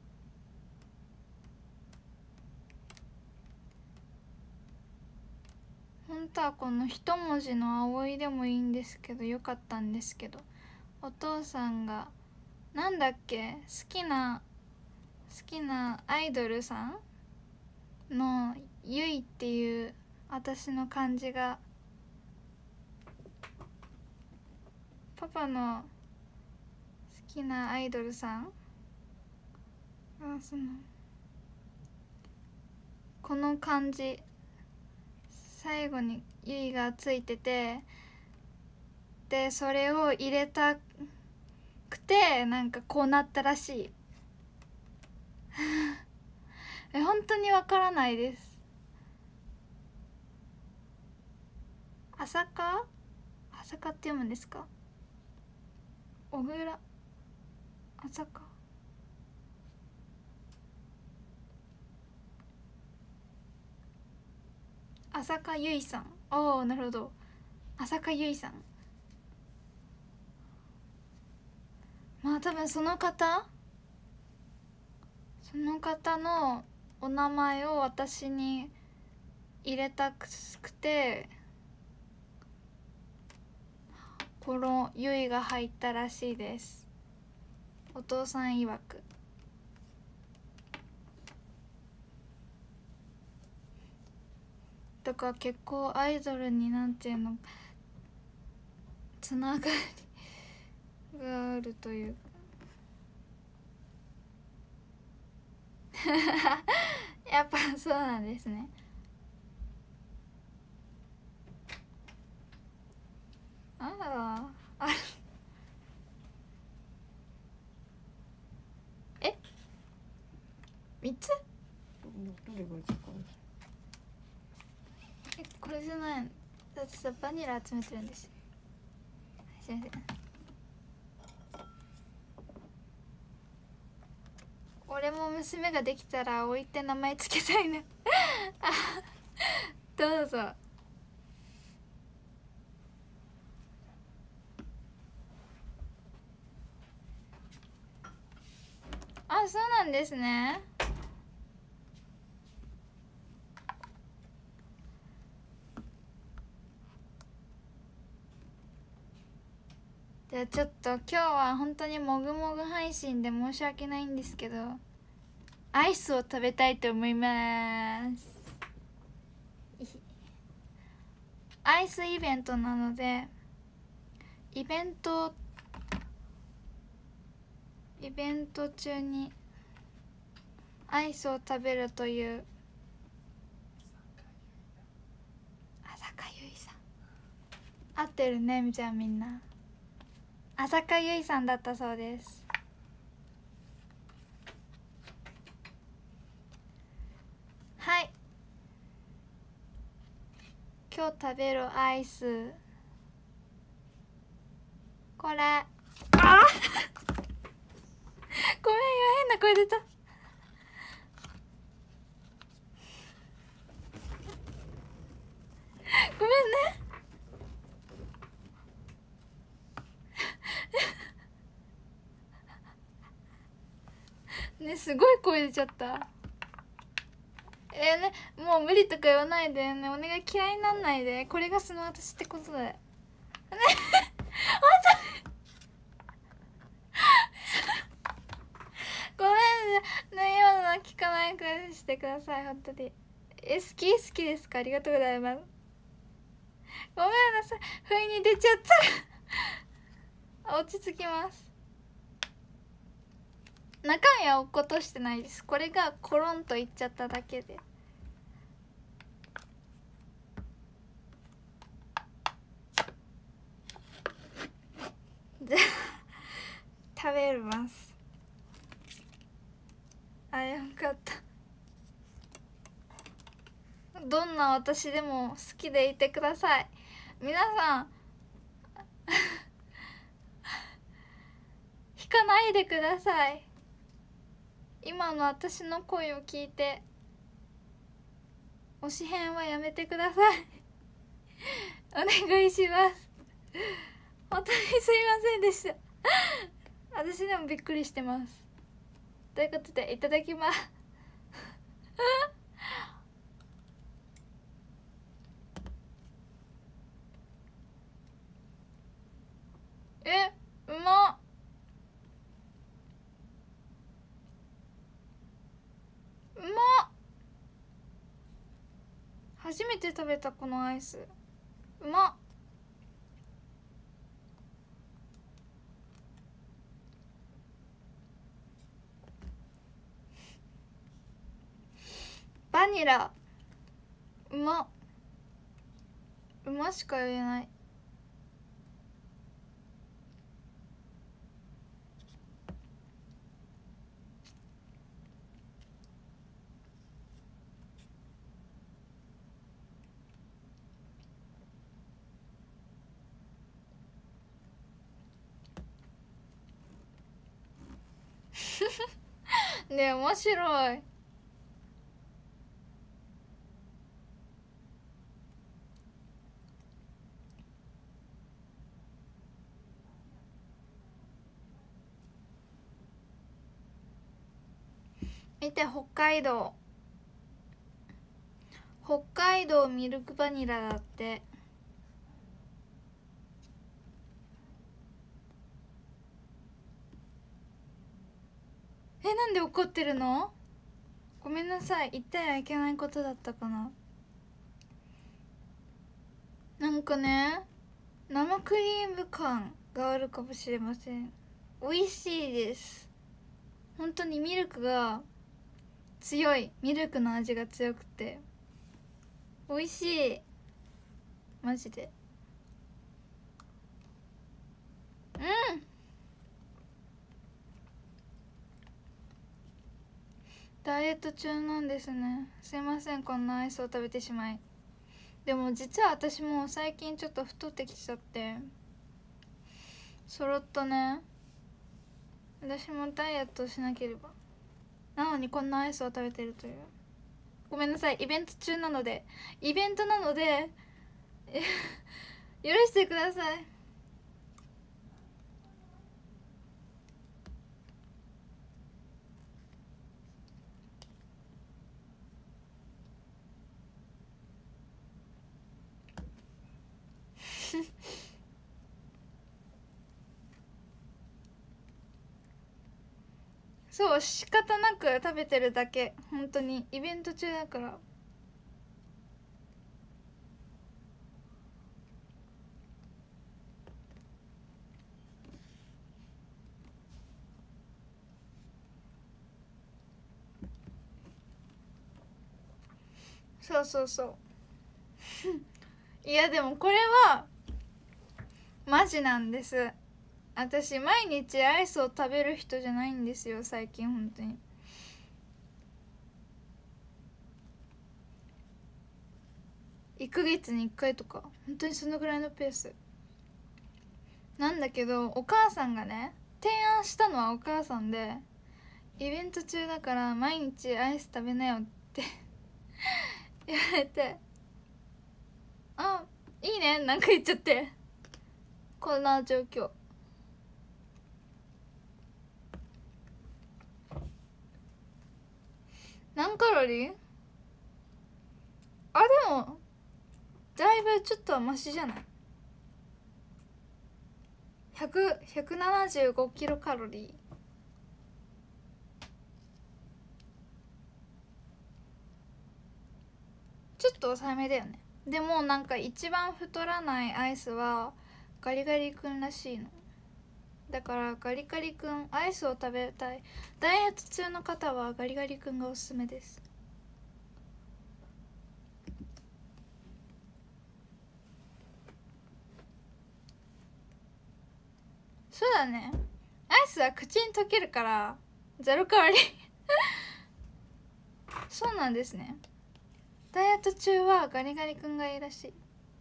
本当はこの一文字の葵でもいいんですけど、よかったんですけど、お父さんがなんだっけ、好きな好きなアイドルさんのゆいっていう私の漢字が、パパの好きなアイドルさんあ、そのこの漢字最後にゆいがついてて、でそれを入れたくてなんかこうなったらしいえ、本当にわからないです。朝香朝香って読むんですか？小倉朝香朝香ゆいさん。おお、なるほど、朝香ゆいさん。まあ多分その方その方のお名前を私に入れたくて、このゆいが入ったらしいです、お父さん曰く。だから結構アイドルになんていうのつながりがあるというかやっぱそうなんですね。あらあえみっつえ、これじゃないのだってさ、バニラ集めてるんですよ。すいません、俺も娘ができたら葵って名前つけたいなどうぞ。あ、そうなんですね。じゃあちょっと今日は本当にもぐもぐ配信で申し訳ないんですけど、アイスを食べたいと思います。アイスイベントなので、イベントイベント中にアイスを食べるという。朝香ゆいさん合ってるね。じゃあみんな朝香ゆいさんだったそうです。はい、今日食べるアイスこれ。あごめん、今変な声出た。ごめんねね、すごい声出ちゃった。えー、ね、もう無理とか言わないでね、お願い、嫌いになんないで。これがその私ってことでね本当にごめんね、今のは聞かないくらいしてください、本当に。え、好き好きですか？ありがとうございます。ごめんなさい、不意に出ちゃった落ち着きます。中身は落っことしてないです。これがコロンといっちゃっただけで。じゃあ食べます。 かった。どんな私でも好きでいてください。皆さん引かないでください。今の私の声を聞いて推し変はやめてくださいお願いします。本当にすいませんでした私でもびっくりしてます。ということでいただきますえ、うまっ。うまっ。初めて食べたこのアイス。うまっ。バニラうまっ。うましか言えない。ねえ面白い。見て、北海道北海道ミルクバニラだって。え、なんで怒ってるの？ごめんなさい、言ってはいけないことだったかな。なんかね、生クリーム感があるかもしれません。美味しいです。本当にミルクが強い、ミルクの味が強くて美味しい。マジで。うん。ダイエット中なんですね。すいません、こんなアイスを食べてしまい。でも実は私も最近ちょっと太ってきちゃって、そろっとね、私もダイエットしなければ。なのにこんなアイスを食べてるという。ごめんなさい、イベント中なのでイベントなので許してください。そう、仕方なく食べてるだけ。本当にイベント中だから。そうそうそういやでもこれはマジなんです。私毎日アイスを食べる人じゃないんですよ最近。本当にいっかげつにいっかいとか、本当にそのぐらいのペースなんだけど、お母さんがね、提案したのはお母さんで、イベント中だから毎日アイス食べなよって言われて、あ、いいねなんか言っちゃって、こんな状況。何カロリー？あ、でもだいぶちょっとはマシじゃない？ひゃく、ひゃくななじゅうごキロカロリー。ちょっと抑えめだよね。でもなんか一番太らないアイスはガリガリ君らしいの。だからガリガリ君、アイスを食べたいダイエット中の方はガリガリ君がおすすめです。そうだね、アイスは口に溶けるからゼロカロリーそうなんですね。ダイエット中はガリガリ君がいいらしい。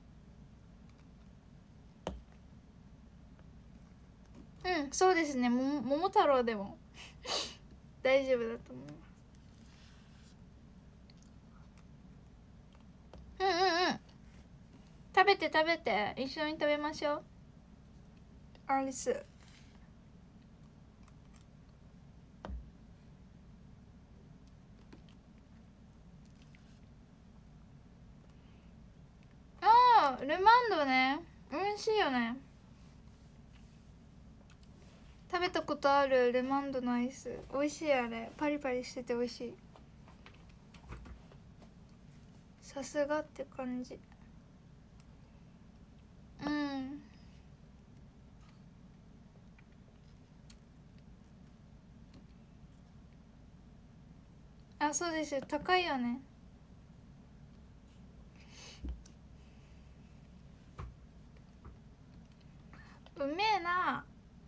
うん、そうですね。も桃太郎でも大丈夫だと思います。うんうんうん、食べて食べて、一緒に食べましょう。アリス。ああ、ルマンドね、美味しいよね。食べたことあるルマンドのアイス、美味しい。あれパリパリしてて美味しい。さすがって感じ。うん、あ、そうですよ、高いよね。うめえな。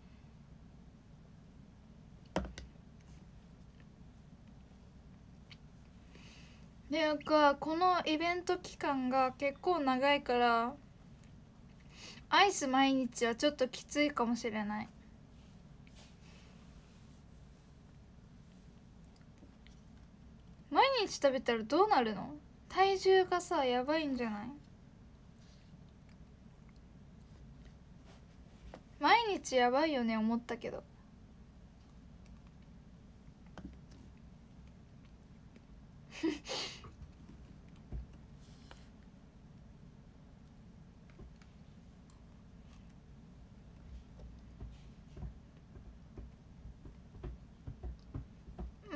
でなんかこのイベント期間が結構長いからアイス毎日はちょっときついかもしれない。毎日食べたらどうなるの？体重がさやばいんじゃない？毎日やばいよね、思ったけどうん、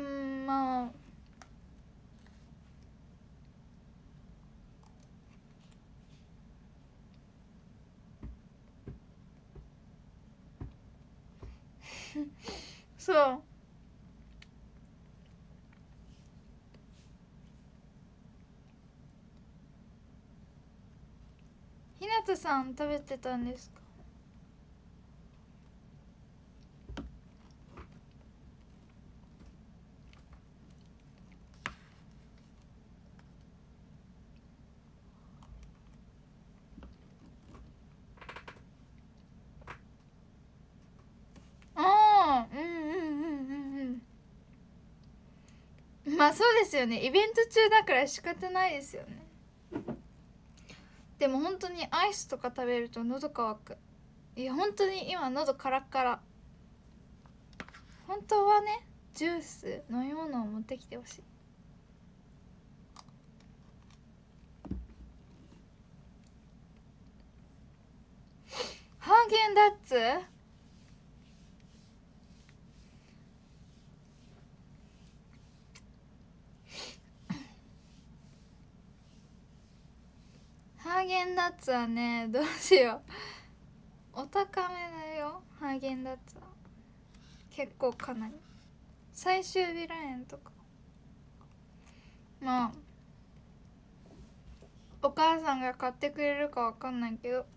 まあそう。ひなたさん食べてたんですか？ああ、うんうんうんうんうん。まあそうですよね、イベント中だから仕方ないですよね。でも本当にアイスとか食べると喉乾く。いや本当に今喉カラッカラ。本当はね、ジュース飲み物を持ってきてほしい。ハーゲンダッツ、ハーゲンダッツはね、どうしよう、お高めだよハーゲンダッツは。結構かなり最終日らへんとか。まあお母さんが買ってくれるかわかんないけど。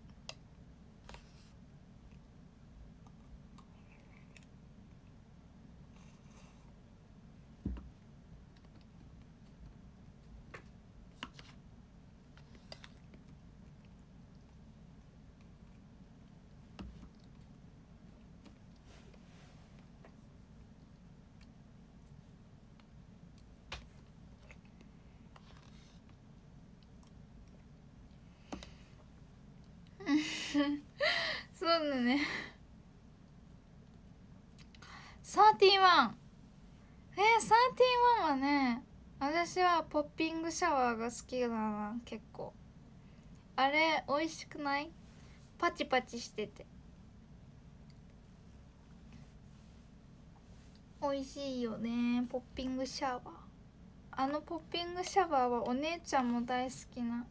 そうだね。サーティワン、えー、サーティワンはね、私はポッピングシャワーが好きだな。結構あれ美味しくない？パチパチしてて美味しいよね、ポッピングシャワー。あのポッピングシャワーはお姉ちゃんも大好きな、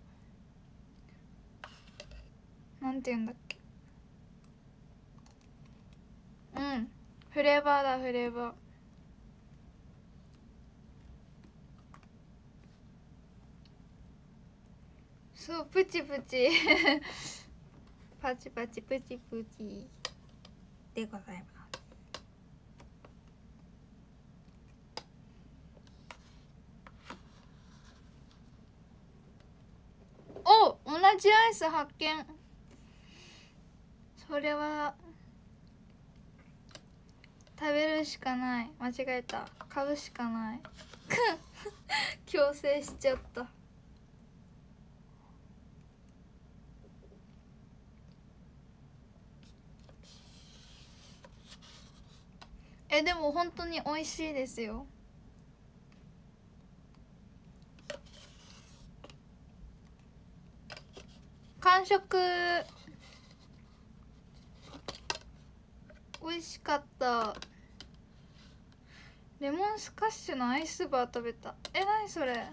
なんて言うんだっけ、うん、フレーバーだ、フレーバー。そう、プチプチパチパチプチプチでございます。 じアイス発見。それは食べるしかない。間違えた。買うしかない。強制しちゃった。えでも本当に美味しいですよ。完食。美味しかった。レモンスカッシュのアイスバー食べた。え、何それ、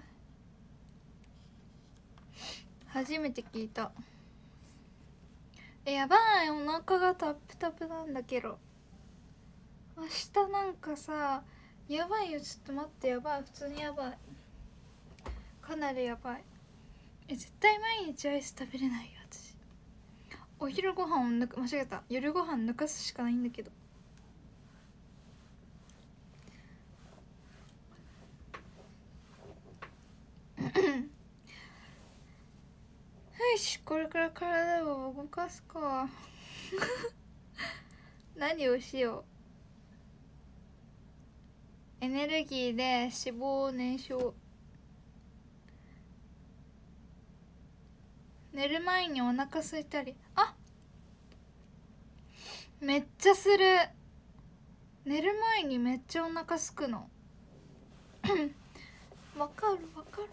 初めて聞いた。え、やばい、お腹がタップタプなんだけど。明日なんかさ、やばいよ。ちょっと待って、やばい、普通にやばい、かなりやばい。え、絶対毎日アイス食べれないよ私。お昼ご飯を抜く、間違えた、夜ご飯抜かすしかないんだけど。よし、これから体を動かすか。何をしよう。エネルギーで脂肪を燃焼。寝る前にお腹空いたり。あ、めっちゃする。寝る前にめっちゃお腹すくの。わかるわかる。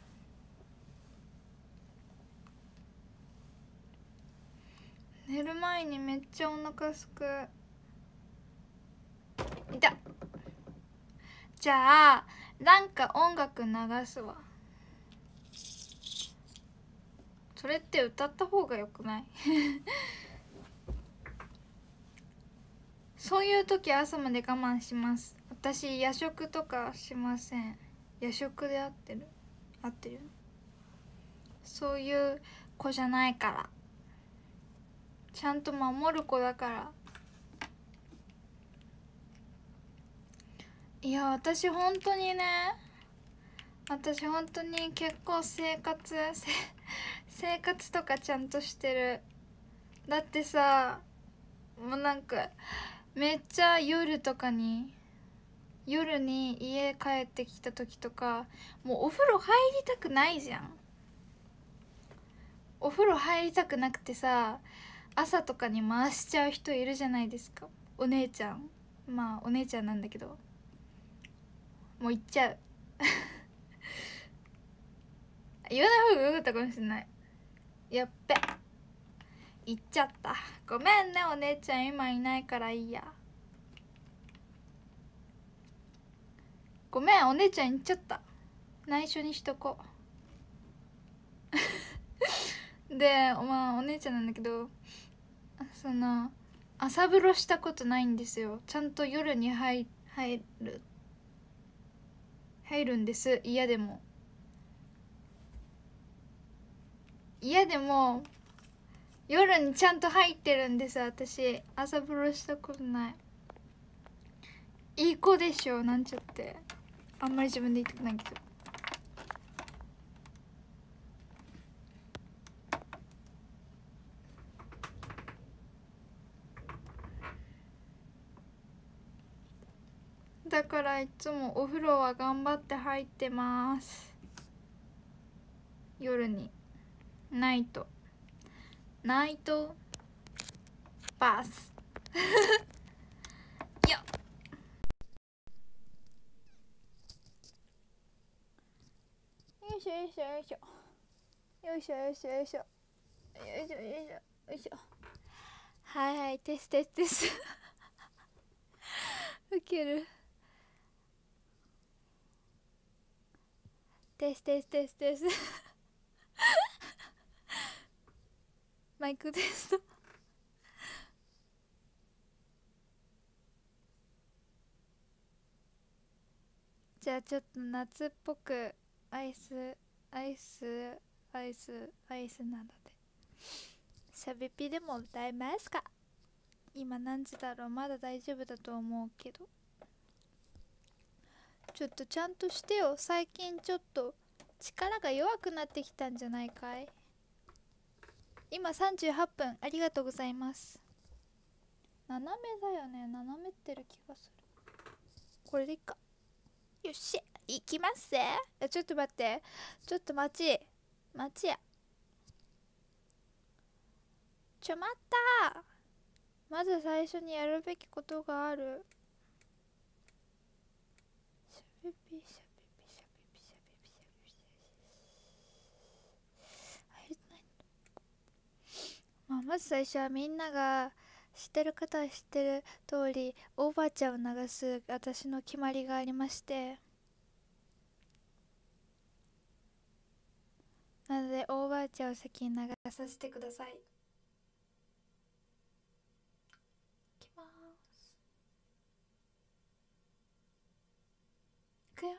寝る前にめっちゃお腹すく。いた。じゃあなんか音楽流すわ。それって歌った方がよくない？そういう時朝まで我慢します。私夜食とかしません。夜食で合ってる？合ってる？そういう子じゃないから。ちゃんと守る子だから。いや私本当にね、私本当に結構生活生活とかちゃんとしてる。だってさ、もうなんかめっちゃ夜とかに夜に家帰ってきた時とか、もうお風呂入りたくないじゃん。お風呂入りたくなくてさ、朝とかに回しちゃう人いるじゃないですか。お姉ちゃん、まあお姉ちゃんなんだけど、もう行っちゃう。言わない方がよかったかもしれない。やっべ、行っちゃった。ごめんねお姉ちゃん、今いないからいいや。ごめんお姉ちゃん行っちゃった。内緒にしとこう。で、まあお姉ちゃんなんだけど、その朝風呂したことないんですよ。ちゃんと夜に入入る入るんです。嫌でも嫌でも夜にちゃんと入ってるんです。私朝風呂したことない。いい子でしょなんちゃって。あんまり自分で言いたくないけど。だからいつもお風呂は頑張って入ってます。夜にナイトナイトバス。よっ、よいしょよいしょよいしょよいしょよいしょよいしょよいしょよいしょよいしょ。はいはい、テステステス。ウケる。テステステステス。マイクテスト。じゃあちょっと夏っぽくアイスアイスアイスアイスなのでしゃべぴでも歌いますか。今何時だろう。まだ大丈夫だと思うけど、ちょっとちゃんとしてよ。最近ちょっと力が弱くなってきたんじゃないかい。 今さんじゅうはっぷん、ありがとうございます。斜めだよね、斜めってる気がする。これでいいか。よっしゃ、行きますぜ。え、ちょっと待って、ちょっと待ち待ちや。ちょ待った。まず最初にやるべきことがある。しゃべぴしゃべぴしゃべぴしゃべぴしゃべぴ入れてないの。まあ、まず最初はみんなが知ってる方は知ってる通りオーバーチャーを流す私の決まりがありまして、なのでオーバーチャーを先に流させてください。いきます。いくよ。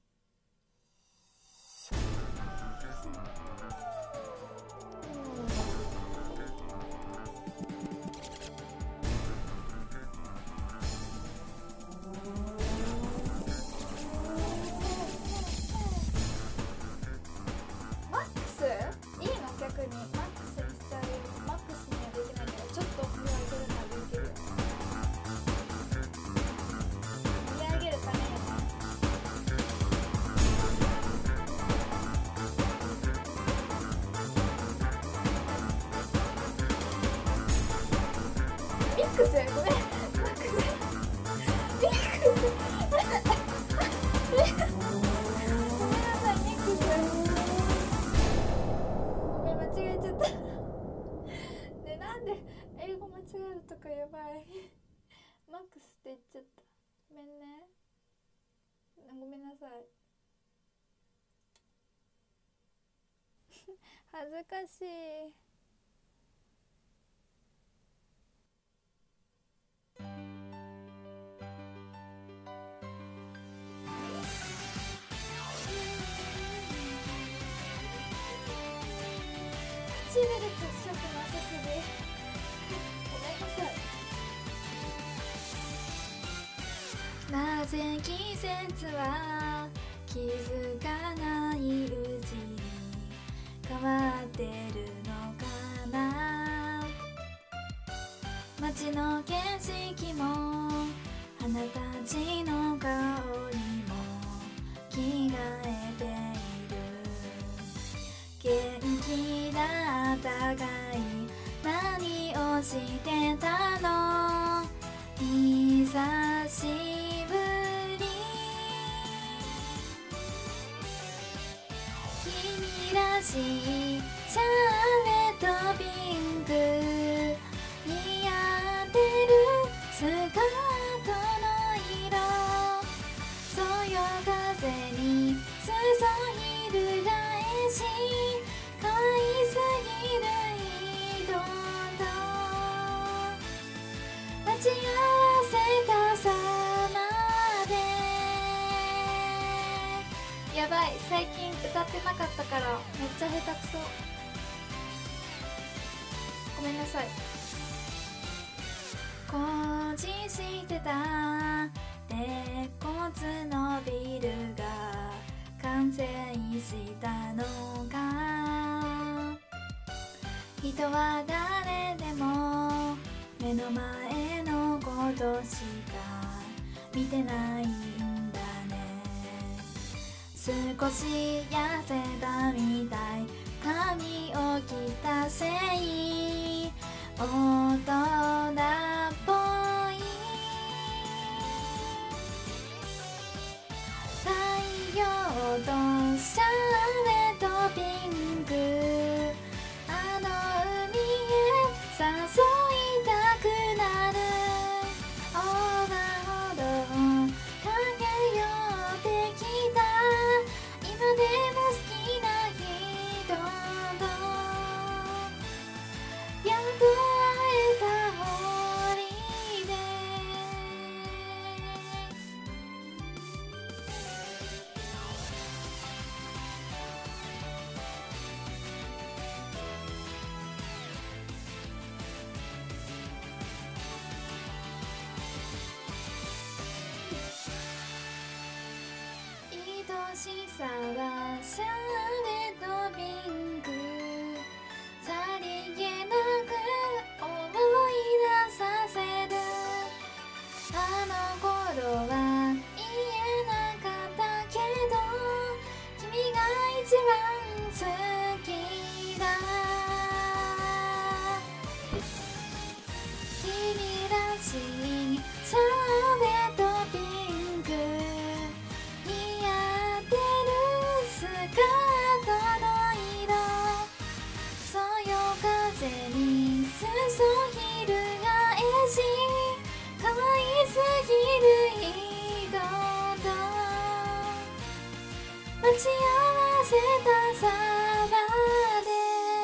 マックスいいの？逆にマックスにしちゃう。マックスにはできないけどちょっと振り上げるのはできるよ。振り上げるためにね。ミックスごめん。マックスミックスごめんなさい。ミックスごめん、間違えちゃったで、なんで英語間違えるとかやばいマックスって言っちゃった。ごめんね、ごめんなさい恥ずかしい。唇血色なさすぎごめんなさい。なぜ季節は気づかないうちに変わってるのかな。街の景色も花たちの顔にも着替えている。元気だったかい？何をしてたの？久しぶり。君らしいシャーベットピンク似合ってるスカートの色。そよ風に注いる返し可愛すぎる色と待ち合わせたさまで。やばい、最近歌ってなかったからめっちゃ下手くそ。ごめんなさい。工事してた鉄骨のビルが完成したのか。人は誰でも目の前のことしか見てないんだね。少し痩せたみたい。髪を切ったせい大人っぽい。太陽とシャーベットピンクあの海へ誘いたくなる。横断歩道駆け寄ってきた。今でも好きな人とやっと会えたホリデー。 シャーベットピンク似合ってるスカートの色そよ風にすそひるがえし可愛すぎる人と待ち合わせたサバで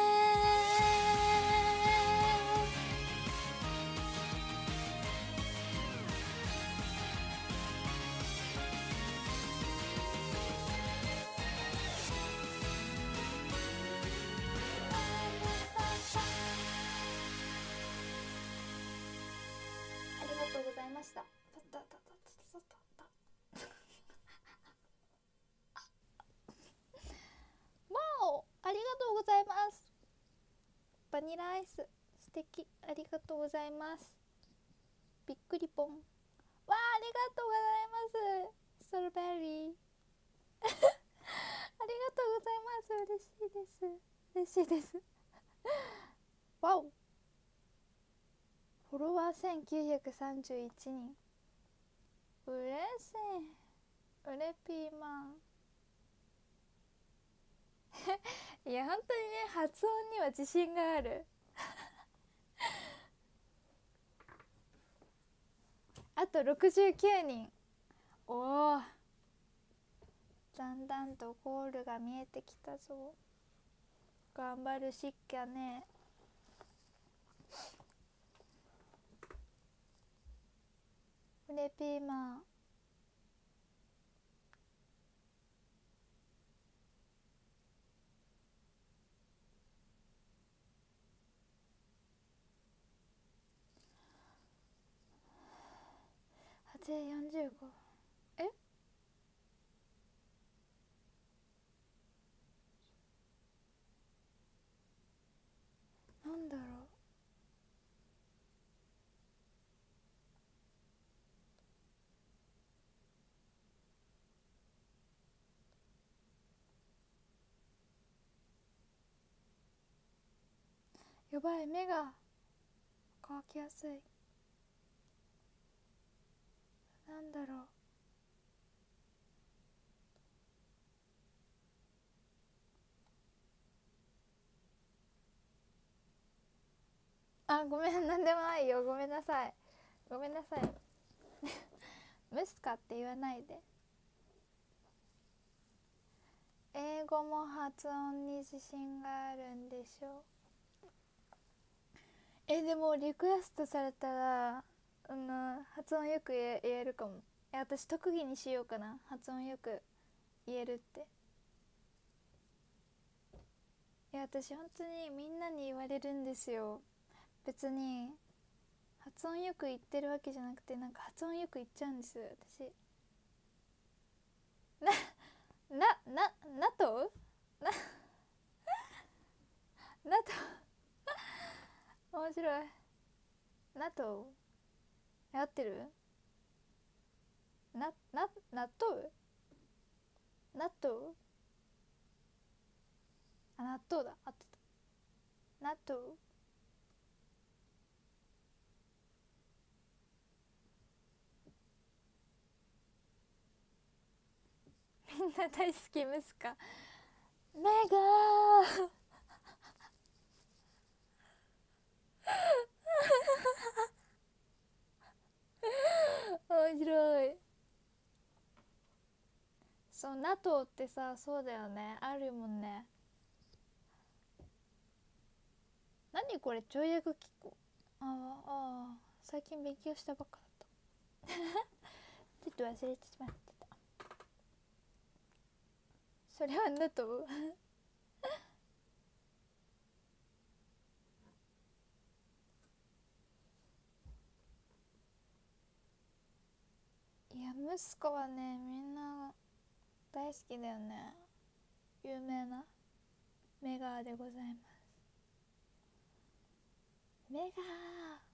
ありがとうございました。たたたたたたたわお、ありがとうございます。バニラアイス素敵、ありがとうございます。びっくりぽん、わあ、ありがとうございます。ストロベリーありがとうございます。嬉しいです、嬉しいですわお、フォロワーせんきゅうひゃくさんじゅういちにん、うれしい、うれピーマンいや本当にね、発音には自信があるあとろくじゅうきゅうにん、おお、だんだんとゴールが見えてきたぞ。頑張るしっきゃね。うれピーマンはちよんじゅうご、えなんだろう、やばい、目が乾きやすい、なんだろう、あ、ごめん、なんでもないよ、ごめんなさい、ごめんなさいムスカって言わないで。英語も発音に自信があるんでしょ。え、でもリクエストされたら、あの発音よく言え、言えるかも。え、私特技にしようかな、発音よく言えるって。いや、私本当にみんなに言われるんですよ。別に発音よく言ってるわけじゃなくて、なんか発音よく言っちゃうんです私。な、な、な、なとな、なと面白い。なと合ってる？な、な、納豆？納豆？あ、納豆だ、合ってた。納豆？みんな大好きムスカ。メガー面白い。そう、ナトってさ、そうだよね、あるもんね。何これ、跳躍機構。ああ、ああ、最近勉強したばっかだったちょっと忘れてしまってた。それはナトいや、ムスカはね、みんな大好きだよね。有名なメガーでございます。メガー